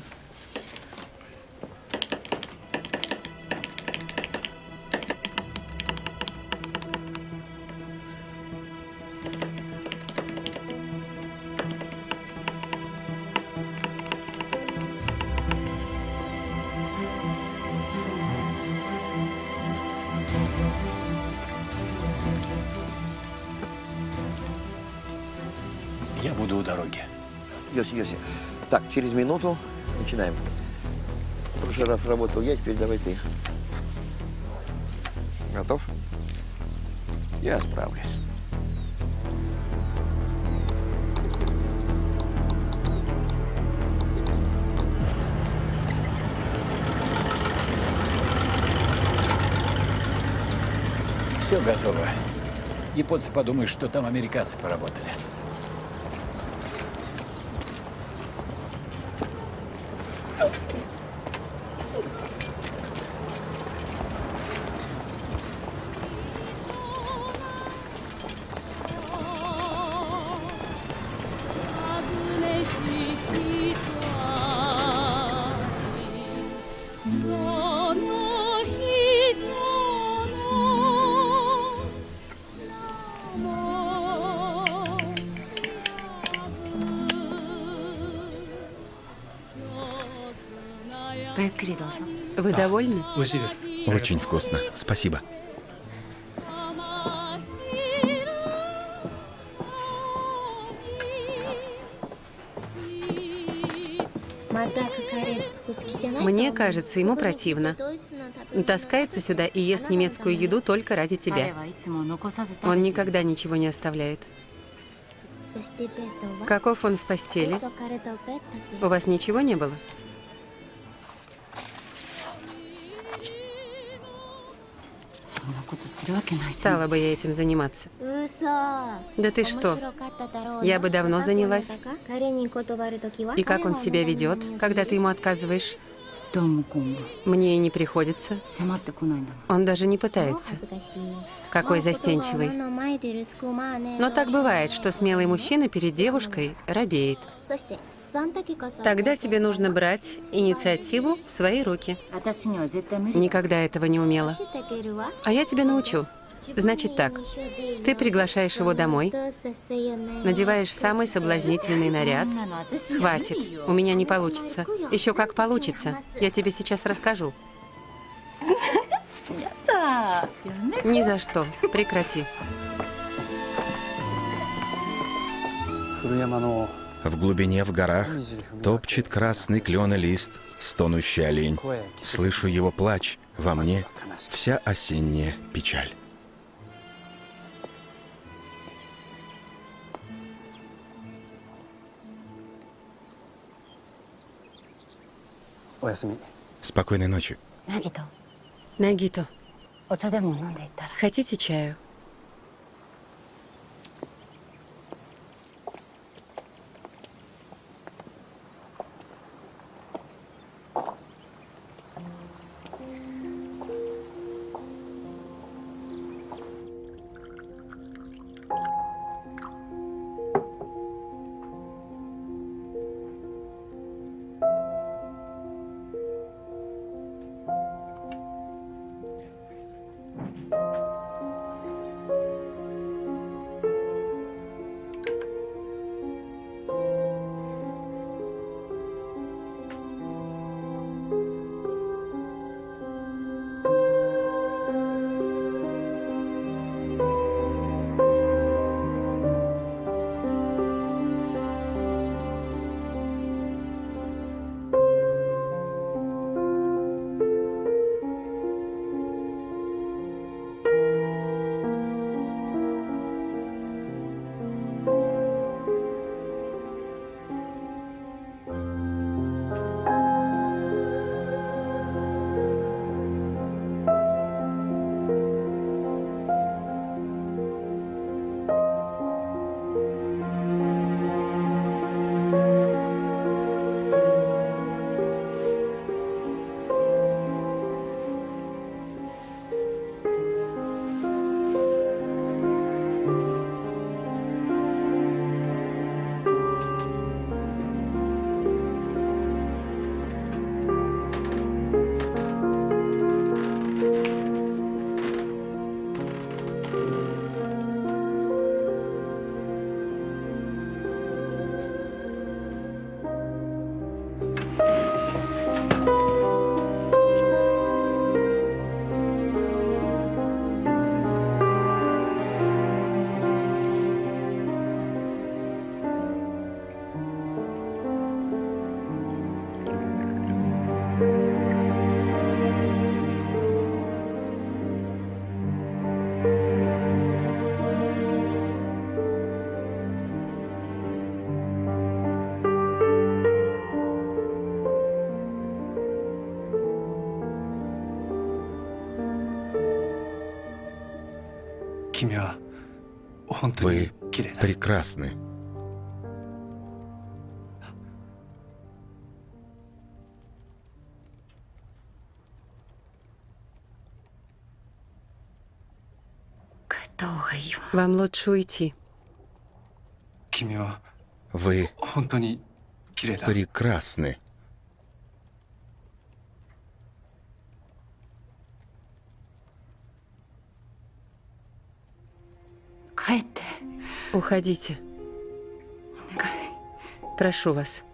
Speaker 6: Я буду у дороги.
Speaker 20: Йоси. Так, через минуту начинаем. В прошлый раз работал я, теперь давай ты. Готов?
Speaker 6: Я справлюсь. Все готово. Японцы подумают, что там американцы поработали.
Speaker 7: Вы довольны?
Speaker 4: Очень вкусно. Спасибо.
Speaker 7: Мне кажется, ему противно. Таскается сюда и ест немецкую еду только ради тебя. Он никогда ничего не оставляет. Каков он в постели? У вас ничего не было? Стала бы я этим заниматься. Да ты что? Я бы давно занялась. И как он себя ведет, когда ты ему отказываешь? Мне и не приходится. Он даже не пытается. Какой застенчивый. Но так бывает, что смелый мужчина перед девушкой робеет. Тогда тебе нужно брать инициативу в свои руки. Никогда этого не умела. А я тебя научу. Значит так, ты приглашаешь его домой, надеваешь самый соблазнительный наряд. Хватит, у меня не получится. Еще как получится, я тебе сейчас расскажу. Ни за что, прекрати.
Speaker 4: В глубине в горах топчет красный кленолист стонущий олень. Слышу его плач, во мне вся осенняя печаль. Спокойной ночи.
Speaker 7: Нагито, хотите чаю?
Speaker 4: Вы прекрасны.
Speaker 7: Вам лучше уйти.
Speaker 4: Вы прекрасны.
Speaker 7: Уходите. Прошу вас.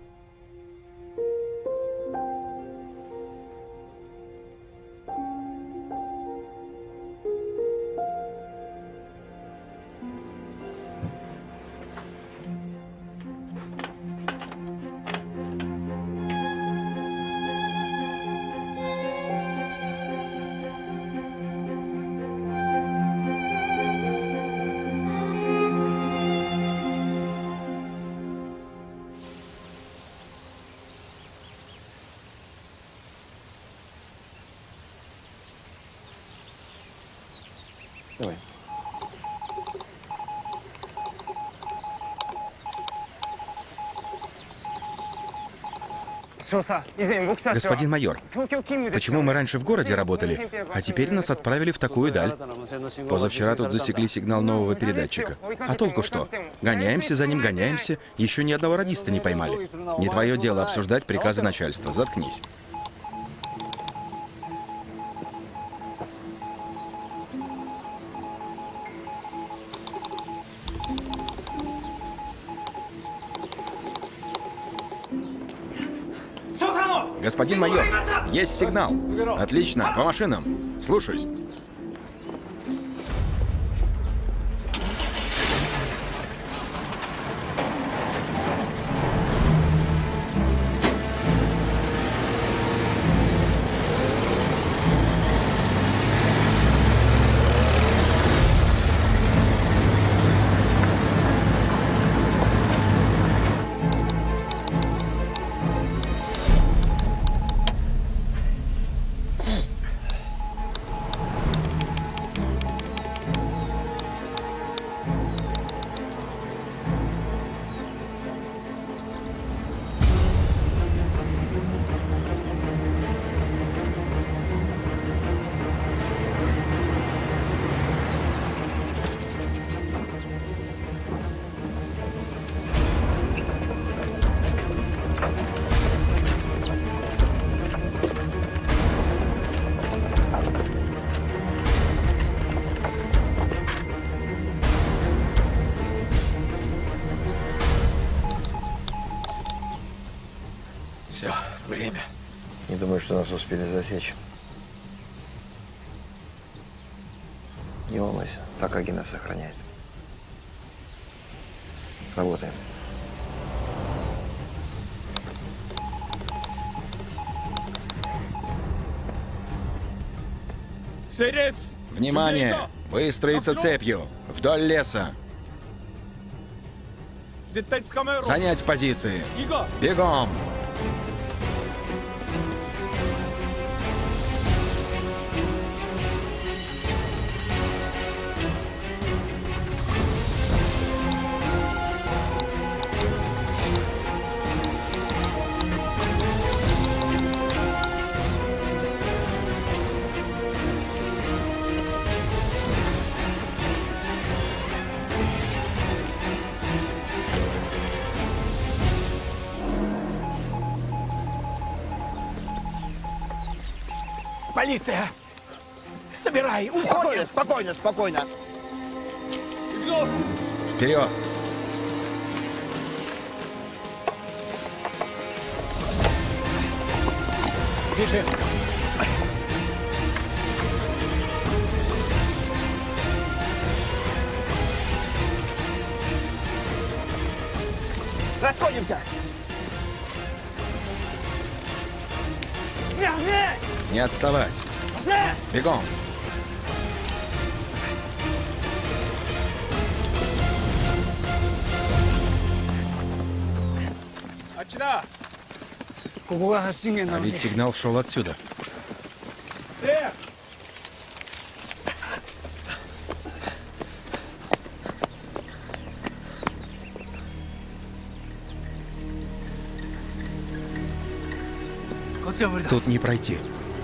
Speaker 18: Давай.
Speaker 4: Господин майор, почему мы раньше в городе работали, а теперь нас отправили в такую даль? Позавчера тут засекли сигнал нового передатчика. А толку что? Гоняемся за ним, гоняемся, еще ни одного радиста не поймали. Не твое дело обсуждать приказы начальства. Заткнись. Господин майор, есть сигнал. Отлично, по машинам. Слушаюсь.
Speaker 20: Все, время. Не думаю, что нас успели засечь. Не волнуйся, Такаги нас охраняет. Работаем.
Speaker 4: Внимание! Выстроиться цепью вдоль леса. Занять позиции. Бегом!
Speaker 20: Полиция! Собирай, уходим! Спокойно, спокойно, спокойно.
Speaker 4: Вперед!
Speaker 20: Бежим! Расходимся!
Speaker 4: Не отставать. Бегом. А ведь сигнал шел отсюда. Тут не пройти.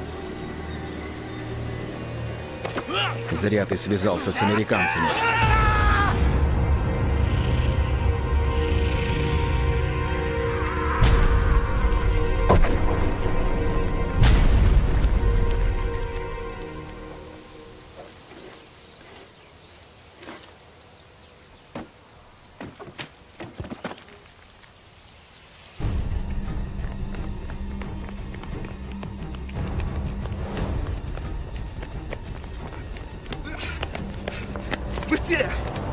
Speaker 4: Зря ты связался с американцами.
Speaker 2: Быстрее!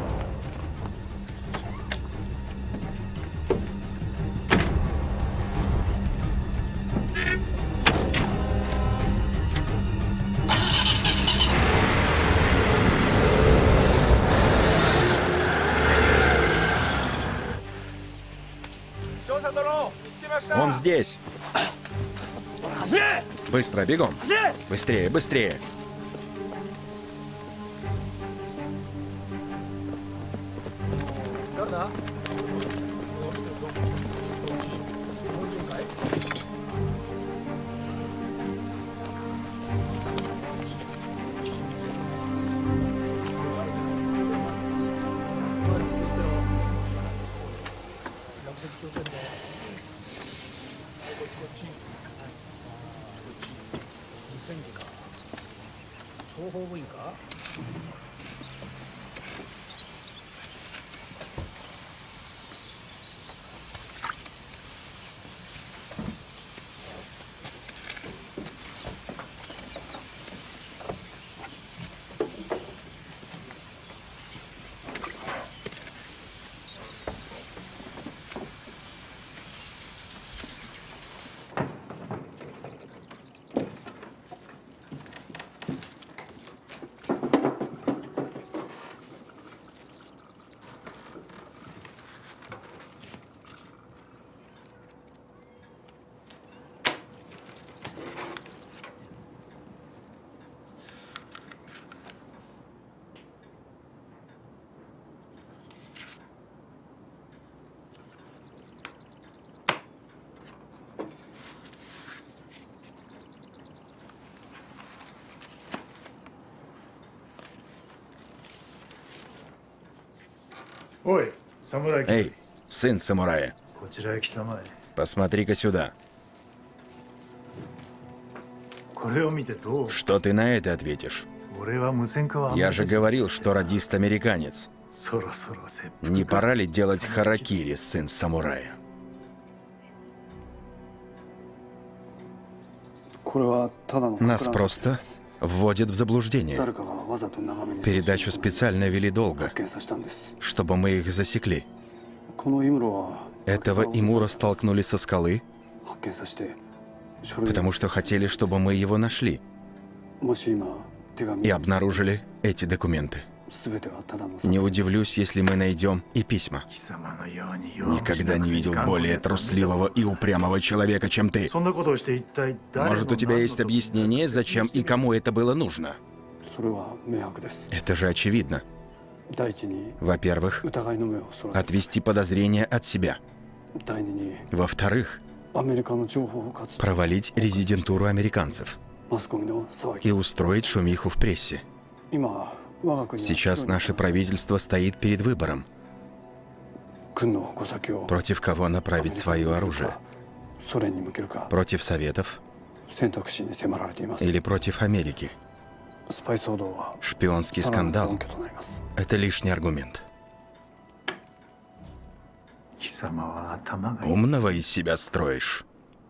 Speaker 4: Он здесь. Быстро, бегом. Быстрее, быстрее. Эй, сын самурая, посмотри-ка сюда. Что ты на это ответишь? Я же говорил, что радист американец. Не пора ли делать харакири, сын самурая? Нас просто вводят в заблуждение. Передачу специально вели долго, чтобы мы их засекли. Этого Имура столкнули со скалы, потому что хотели, чтобы мы его нашли. И обнаружили эти документы. Не удивлюсь, если мы найдем и письма. Никогда не видел более трусливого и упрямого человека, чем ты. Может, у тебя есть объяснение, зачем и кому это было нужно? Это же очевидно. Во-первых, отвести подозрения от себя. Во-вторых, провалить резидентуру американцев и устроить шумиху в прессе. Сейчас наше правительство стоит перед выбором. Против кого направить свое оружие? Против Советов? Или против Америки? Шпионский скандал – это лишний аргумент. Умного из себя строишь.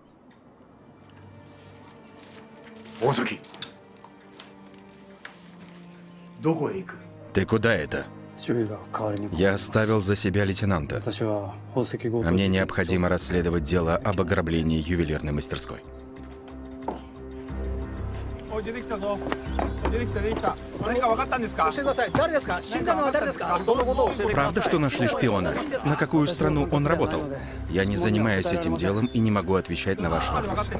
Speaker 4: Ты куда это? Я оставил за себя лейтенанта. А мне необходимо расследовать дело об ограблении ювелирной мастерской. Правда, что нашли шпиона? На какую страну он работал? Я не занимаюсь этим делом и не могу отвечать на ваши вопросы.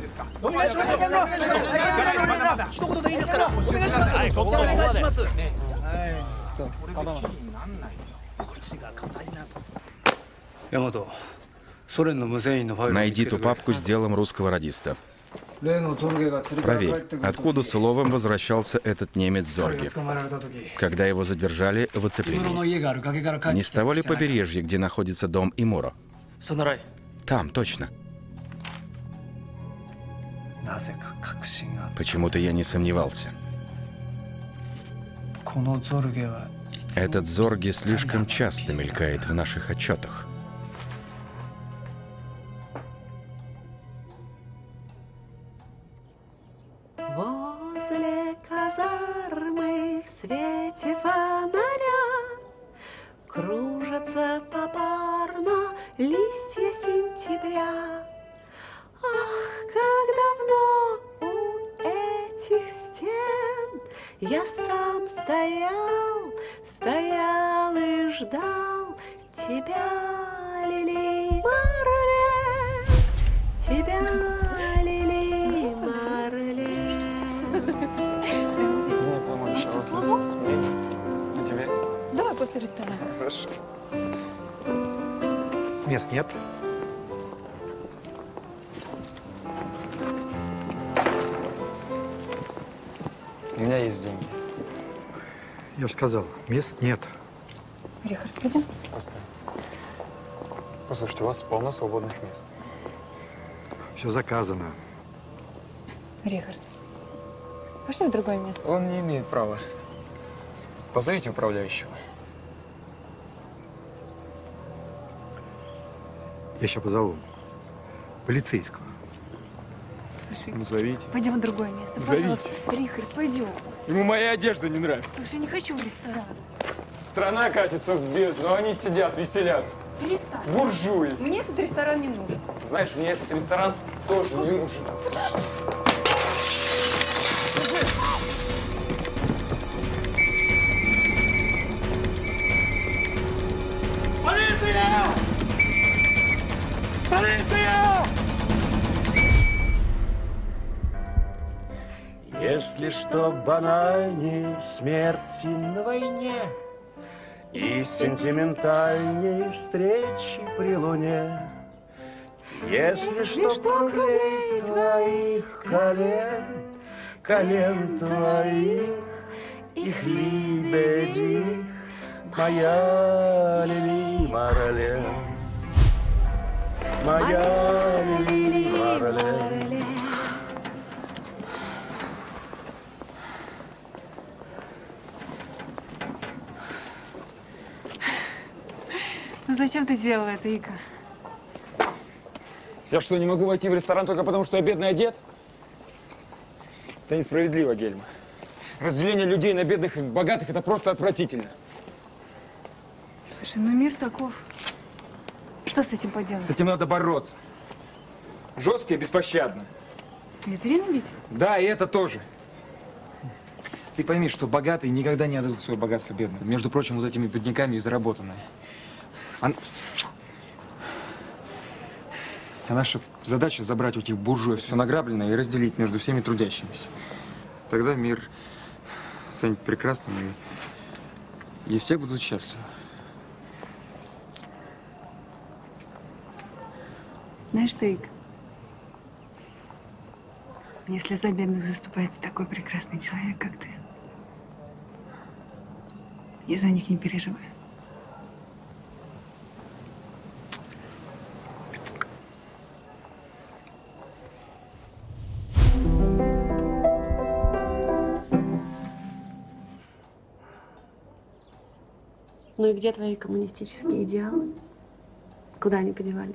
Speaker 4: Найди ту папку с делом русского радиста. Проверь, откуда с уловом возвращался этот немец Зорги, когда его задержали в оцеплении. Не с того ли побережья, где находится дом Имуро? Там, точно. Почему-то я не сомневался. Этот Зорги слишком часто мелькает в наших отчетах.
Speaker 2: Возле казармы в свете фонаря кружатся попарно листья сентября. Ах, как давно у этих стен я сам стоял и ждал тебя, Лили Марлен, тебя, Лили Марлен.
Speaker 8: Что слово? А тебе?
Speaker 16: Давай после ресторана.
Speaker 8: Хорошо.
Speaker 11: Мест нет.
Speaker 8: У меня есть деньги.
Speaker 11: Я же сказал, мест нет.
Speaker 16: Рихард, пойдем?
Speaker 8: Постой. Послушайте, у вас полно свободных мест.
Speaker 11: Все заказано.
Speaker 16: Рихард, пошли в другое место.
Speaker 8: Он не имеет права. Позовите управляющего.
Speaker 11: Я сейчас позову полицейского.
Speaker 16: Слушай,
Speaker 8: Ну, зовите.
Speaker 16: пойдем в другое место,
Speaker 8: Зовите.
Speaker 16: пожалуйста. Рихард, пойдем.
Speaker 8: Ему моя одежда не нравится.
Speaker 16: Слушай, не хочу в ресторан.
Speaker 8: Страна катится в бездну, а они сидят, веселятся.
Speaker 16: Перестань.
Speaker 8: Буржуи.
Speaker 16: Мне этот ресторан не нужен.
Speaker 8: Знаешь, мне этот ресторан тоже не нужен.
Speaker 2: Полиция! Полиция!
Speaker 12: Если что банальней смерти на войне и сентиментальней встречи при луне, если что круглей твоих колен твоих, их лебеди, моя Лили Марлен, моя Лили Марлен.
Speaker 16: Ну зачем ты сделала это, Ика?
Speaker 8: Я что, не могу войти в ресторан только потому, что я бедный одет? Это несправедливо, Гельма. Разделение людей на бедных и богатых – это просто отвратительно.
Speaker 16: Слушай, ну мир таков. Что с этим поделать?
Speaker 8: С этим надо бороться. Жестко и беспощадно.
Speaker 16: Витрину бить?
Speaker 8: Да, и это тоже. Ты пойми, что богатые никогда не отдадут свое богатство бедным. Между прочим, вот этими бедняками и заработанное. А наша задача забрать у этих буржуев все награбленное и разделить между всеми трудящимися. Тогда мир станет прекрасным, и все будут счастливы.
Speaker 16: Знаешь что, Ик? Если за бедных заступается такой прекрасный человек, как ты, я за них не переживаю.
Speaker 2: Ну и где твои коммунистические идеалы? Куда они подевались?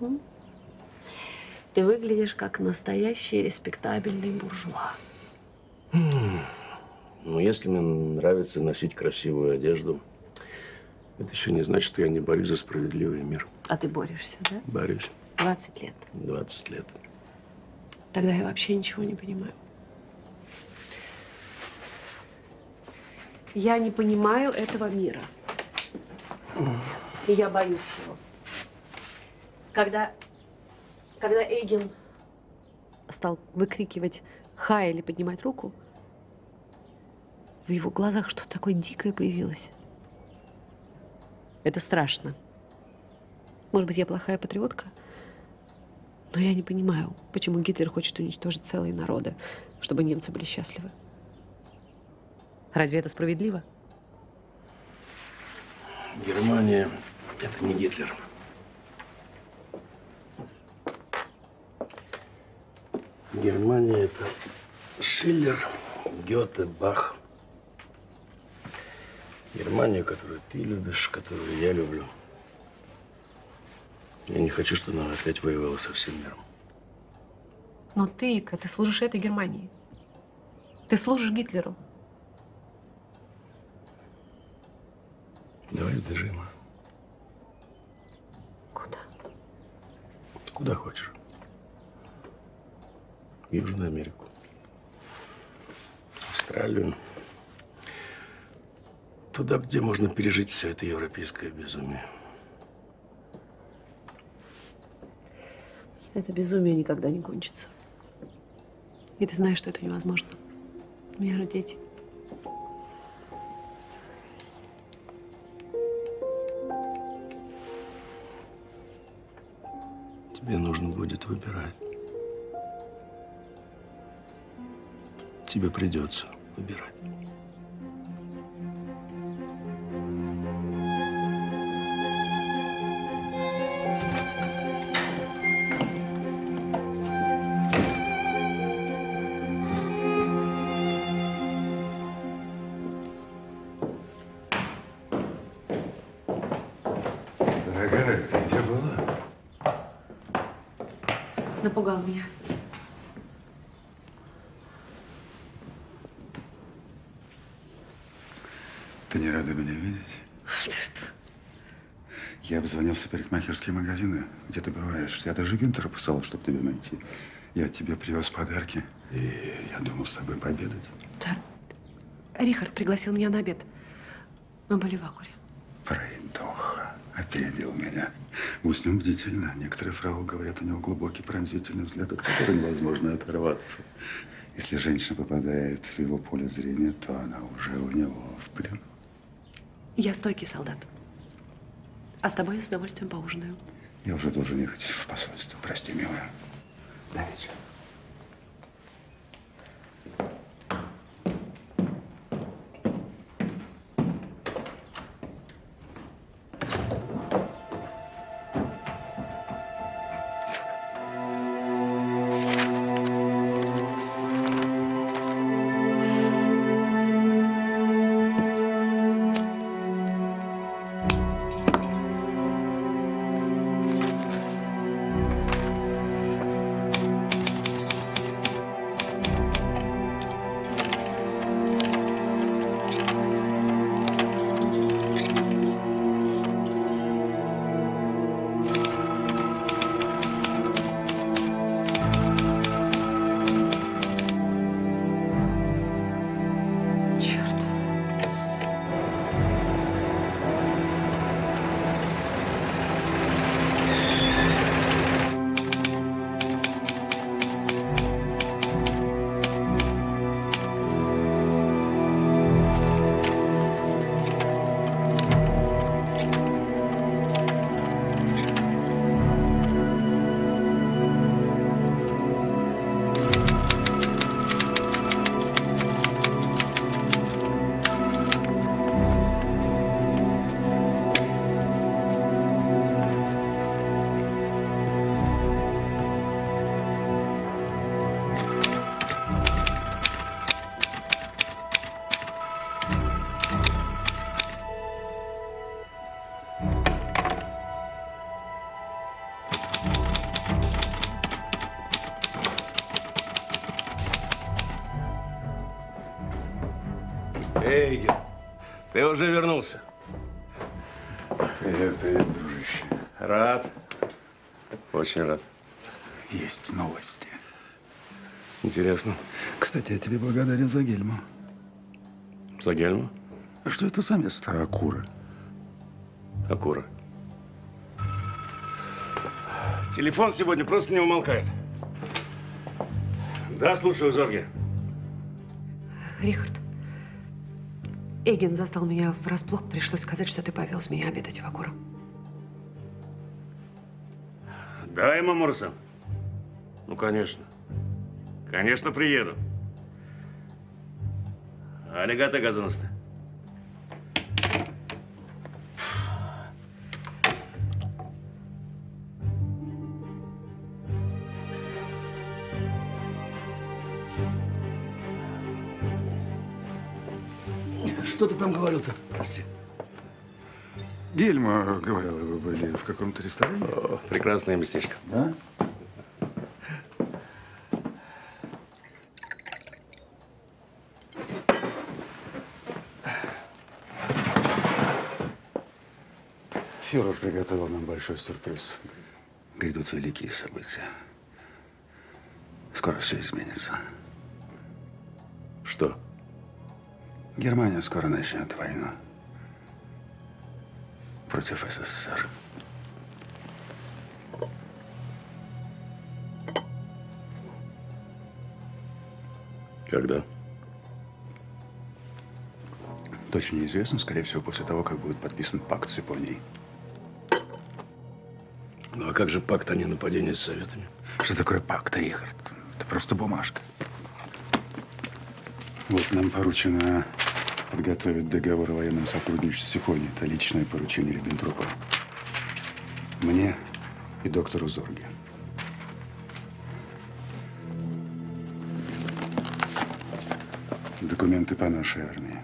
Speaker 2: Ты выглядишь как настоящий респектабельный буржуа.
Speaker 12: Ну, если мне нравится носить красивую одежду, это еще не значит, что я не борюсь за справедливый мир.
Speaker 2: А ты борешься, да?
Speaker 12: Борюсь.
Speaker 2: 20 лет.
Speaker 12: 20 лет.
Speaker 2: Тогда я вообще ничего не понимаю. Я не понимаю этого мира. И я боюсь его. Когда Эйген стал выкрикивать «Хай» или поднимать руку, в его глазах что-то такое дикое появилось. Это страшно. Может быть, я плохая патриотка, Но я не понимаю, почему Гитлер хочет уничтожить целые народы, чтобы немцы были счастливы. Разве это справедливо?
Speaker 14: Германия – это не Гитлер. Германия – это Шиллер, Гёте, Бах. Германию, которую ты любишь, которую я люблю. Я не хочу, чтобы она опять воевала со всем миром.
Speaker 2: Но ты, Ика, ты служишь этой Германии. Ты служишь Гитлеру.
Speaker 14: Давай убежим.
Speaker 2: Куда?
Speaker 14: Куда хочешь. В Южную Америку. Австралию. Туда, где можно пережить все это европейское безумие.
Speaker 2: Это безумие никогда не кончится. И ты знаешь, что это невозможно. У меня же дети.
Speaker 14: Тебе нужно будет выбирать. Тебе придется выбирать.
Speaker 15: Дорогая, ты где была?
Speaker 2: Напугал меня.
Speaker 15: Ты не рада меня видеть?
Speaker 2: Ты что?
Speaker 15: Я обзвонил в парикмахерские магазины, где ты бываешь. Я даже Гюнтера посылал, чтобы тебя найти. Я тебе привез подарки, и я думал с тобой пообедать.
Speaker 2: Да. Рихард пригласил меня на обед. Мы были в Акуре.
Speaker 15: Пройдоха. Опередил меня. Вы с ним бдительно. Некоторые фрау говорят, у него глубокий пронзительный взгляд, от которого невозможно оторваться. Если женщина попадает в его поле зрения, то она уже у него в плену.
Speaker 2: Я стойкий солдат. А с тобой я с удовольствием поужинаю.
Speaker 15: Я уже должен ехать в посольство. Прости, милая. До вечера.
Speaker 14: Эй, ты уже вернулся.
Speaker 15: Привет, привет, дружище.
Speaker 14: Рад. Очень рад.
Speaker 15: Есть новости.
Speaker 14: Интересно.
Speaker 15: Кстати, я тебе благодарен за Гельму.
Speaker 14: За Гельму?
Speaker 15: А что это за место? Акура.
Speaker 14: Акура. Телефон сегодня просто не умолкает. Да, слушаю, Зорге.
Speaker 2: Рихард, Эгин застал меня врасплох. Пришлось сказать, что ты повез меня обедать в Акуру.
Speaker 14: Да, Эмма Муруса.
Speaker 12: Ну, конечно. Конечно, приеду. Алигата газоносты.
Speaker 15: Что ты там говорил-то?
Speaker 12: Прости.
Speaker 15: Гильма говорила, вы были в каком-то ресторане?
Speaker 12: О, прекрасное местечко.
Speaker 15: Да? Фюрер приготовил нам большой сюрприз. Грядут великие события. Скоро все изменится.
Speaker 12: Что?
Speaker 15: Германия скоро начнет войну против СССР.
Speaker 12: Когда?
Speaker 15: Точно неизвестно, скорее всего, после того, как будет подписан пакт с Японией.
Speaker 12: Ну а как же пакт о ненападении с Советами?
Speaker 15: Что такое пакт, Рихард? Это просто бумажка. Вот нам поручено подготовить договор о военном сотрудничестве с Японией. Это личное поручение Риббентропа. Мне и доктору Зорге. Документы по нашей армии.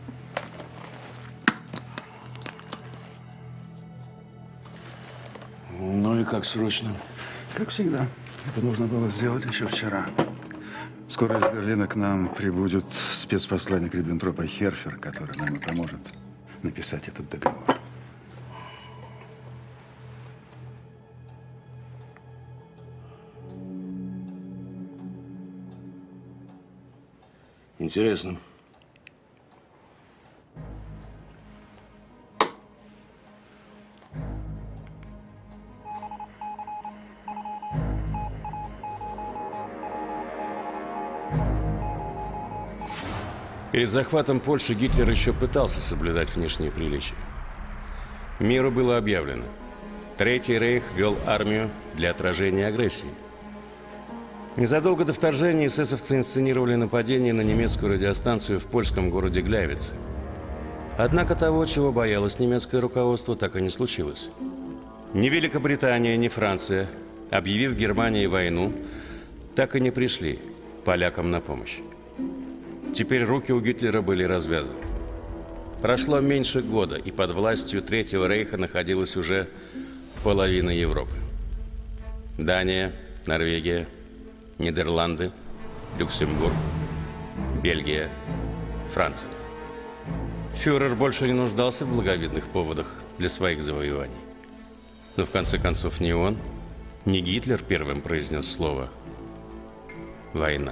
Speaker 12: Ну и как срочно?
Speaker 15: Как всегда. Это нужно было сделать еще вчера. Скоро из Берлина к нам прибудет спецпосланник Риббентропа Херфер, который нам и поможет написать этот договор.
Speaker 12: Интересно.
Speaker 1: Перед захватом Польши Гитлер еще пытался соблюдать внешние приличия. Миру было объявлено: Третий рейх вел армию для отражения агрессии. Незадолго до вторжения эсэсовцы инсценировали нападение на немецкую радиостанцию в польском городе Гляйвице. Однако того, чего боялось немецкое руководство, так и не случилось. Ни Великобритания, ни Франция, объявив Германии войну, так и не пришли полякам на помощь. Теперь руки у Гитлера были развязаны. Прошло меньше года, и под властью Третьего рейха находилась уже половина Европы. Дания, Норвегия, Нидерланды, Люксембург, Бельгия, Франция. Фюрер больше не нуждался в благовидных поводах для своих завоеваний. Но в конце концов ни он, ни Гитлер первым произнес слово «война».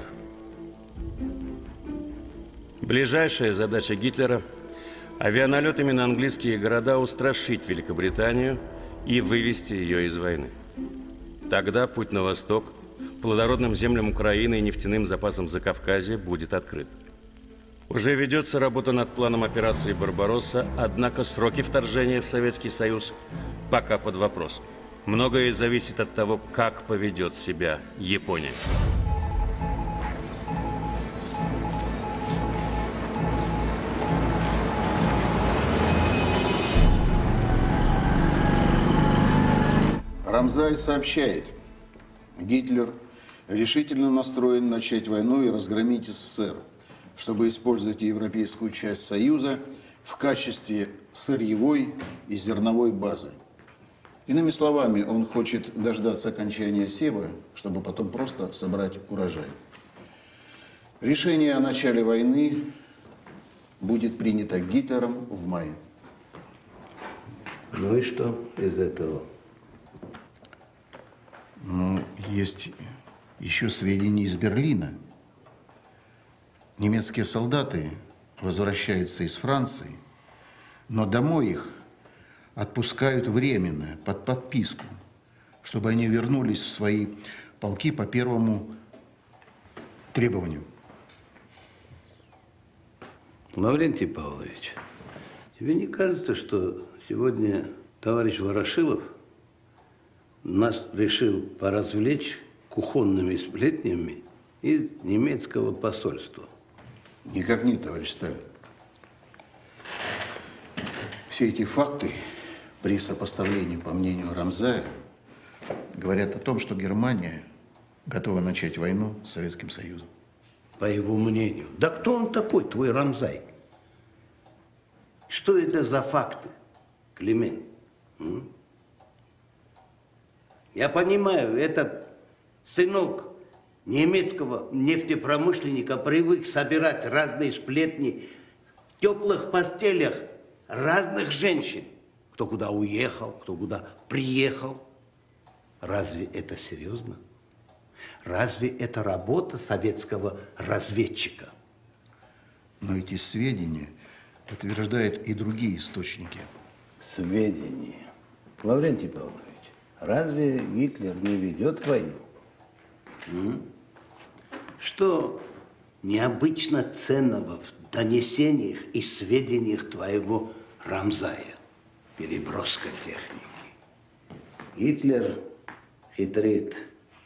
Speaker 1: Ближайшая задача Гитлера – авианалетами на английские города устрашить Великобританию и вывести ее из войны. Тогда путь на восток, плодородным землям Украины и нефтяным запасам Закавказья будет открыт. Уже ведется работа над планом операции «Барбаросса», однако сроки вторжения в Советский Союз пока под вопросом. Многое зависит от того, как поведет себя Япония.
Speaker 21: Рамзай сообщает, Гитлер решительно настроен начать войну и разгромить СССР, чтобы использовать европейскую часть Союза в качестве сырьевой и зерновой базы. Иными словами, он хочет дождаться окончания сева, чтобы потом просто собрать урожай. Решение о начале войны будет принято Гитлером в мае.
Speaker 19: Ну и что из этого?
Speaker 21: Ну, есть еще сведения из Берлина. Немецкие солдаты возвращаются из Франции, но домой их отпускают временно, под подписку, чтобы они вернулись в свои полки по первому требованию.
Speaker 19: Лаврентий Павлович, тебе не кажется, что сегодня товарищ Ворошилов нас решил поразвлечь
Speaker 21: кухонными сплетнями из немецкого посольства? Никак нет, товарищ Сталин. Все эти факты при сопоставлении, по мнению Рамзая, говорят о том, что Германия готова начать войну с Советским Союзом. По его мнению. Да кто он такой, твой Рамзай? Что это за факты, Климент? Я понимаю, этот сынок немецкого нефтепромышленника привык собирать разные сплетни в теплых постелях разных женщин. Кто куда уехал, кто куда приехал. Разве это серьезно? Разве это работа советского разведчика? Но эти сведения подтверждают и другие источники. Сведения? Лаврентий Павлович, разве Гитлер не ведет войну? Что необычно ценного в донесениях и сведениях твоего Рамзая? Переброска техники. Гитлер хитрит.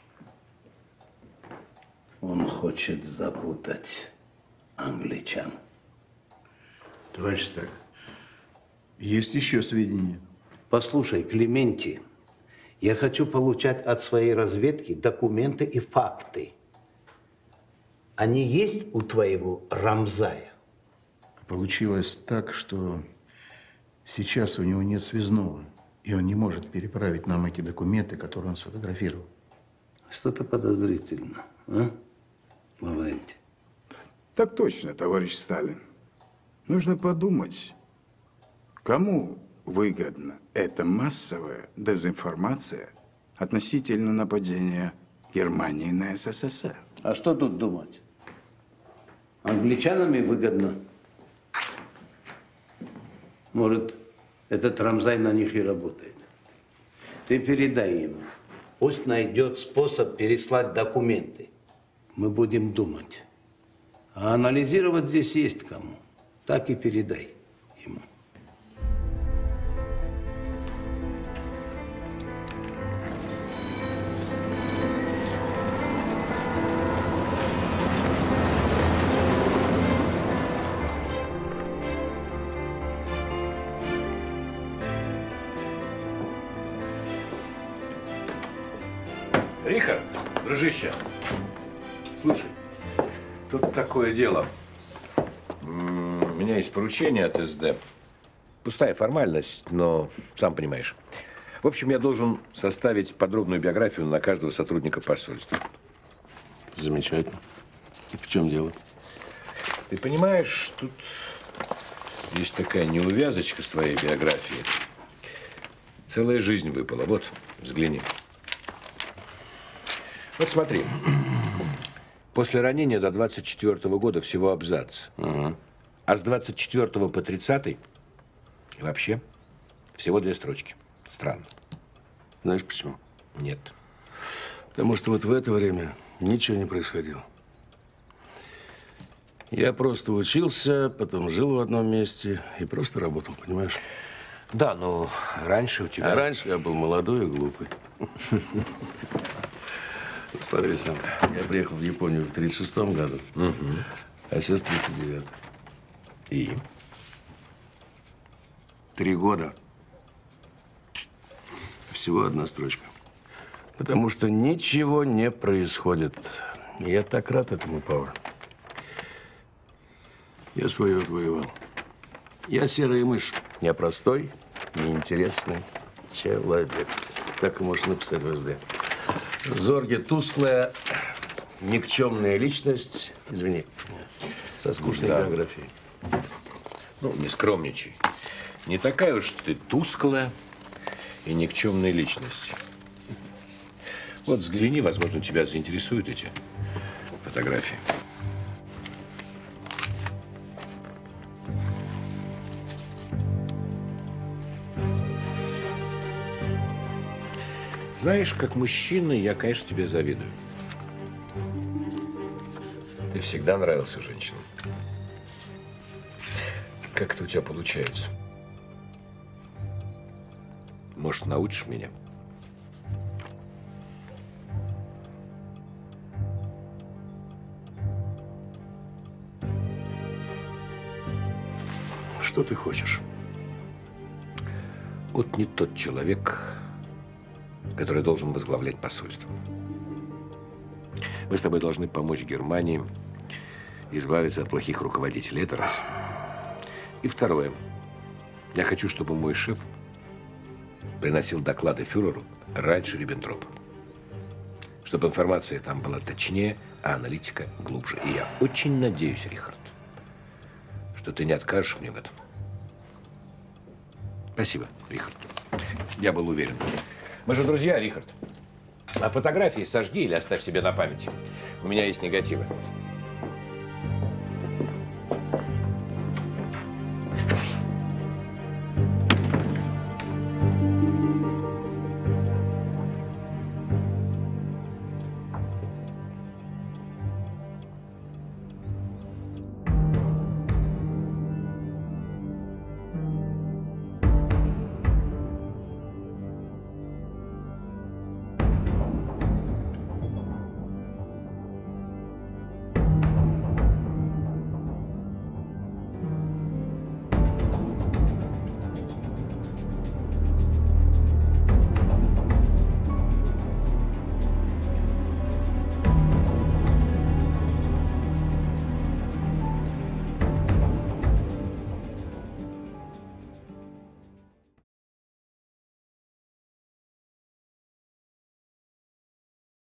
Speaker 21: Он хочет запутать англичан. Товарищ Сталин, есть еще сведения. Послушай, Клементий, я хочу получать от своей разведки документы и факты. Они есть у твоего Рамзая? Получилось так, что сейчас у него нет связного, и он не может переправить нам эти документы, которые он сфотографировал. Что-то подозрительно, а, Лаврентий?
Speaker 15: Так точно, товарищ Сталин. Нужно подумать, кому выгодна эта массовая дезинформация относительно нападения Германии на СССР.
Speaker 21: А что тут думать? Англичанами выгодно. Может, этот Рамзай на них и работает. Ты передай ему. Пусть найдет способ переслать документы. Мы будем думать. А анализировать здесь есть кому. Так и передай ему.
Speaker 9: Рихард, дружище, слушай, тут такое дело. У меня есть поручение от СД. Пустая формальность, но сам понимаешь. В общем, я должен составить подробную биографию на каждого сотрудника посольства.
Speaker 12: Замечательно. И в чем дело?
Speaker 9: Ты понимаешь, тут есть такая неувязочка с твоей биографией. Целая жизнь выпала. Вот, взгляни. Вот смотри. После ранения до 24-го года всего абзац. А с 24-го по 30-й и вообще всего 2 строчки. Странно.
Speaker 12: Знаешь почему?
Speaker 9: Нет.
Speaker 12: Потому что вот в это время ничего не происходило. Я просто учился, потом жил в одном месте и просто работал, понимаешь?
Speaker 9: Да, но раньше у тебя…
Speaker 12: А раньше я был молодой и глупый. Смотри сам, я приехал в Японию в 1936 году, а сейчас 1939.
Speaker 9: И?
Speaker 12: 3 года. Всего 1 строчка. Потому что ничего не происходит. И я так рад этому, Павел. Я свое отвоевал. Я серая мышь. Я простой, неинтересный человек. Так и можешь написать в СД. Зорге тусклая, никчемная личность. Извини, со скучной биографией.
Speaker 9: Ну, не скромничай. Не такая уж ты тусклая и никчемная личность. Вот взгляни, возможно, тебя заинтересуют эти фотографии. Знаешь, как мужчина, я, конечно, тебе завидую. Ты всегда нравился женщинам. Как это у тебя получается? Может, научишь меня? Что ты хочешь? Вот не тот человек, который должен возглавлять посольство. Мы с тобой должны помочь Германии избавиться от плохих руководителей. Это раз. И второе. Я хочу, чтобы мой шеф приносил доклады фюреру раньше Риббентропа. Чтобы информация там была точнее, а аналитика глубже. И я очень надеюсь, Рихард, что ты не откажешь мне в этом. Спасибо, Рихард. Я был уверен. Мы же друзья, Рихард. А фотографии сожги или оставь себе на память. У меня есть негативы.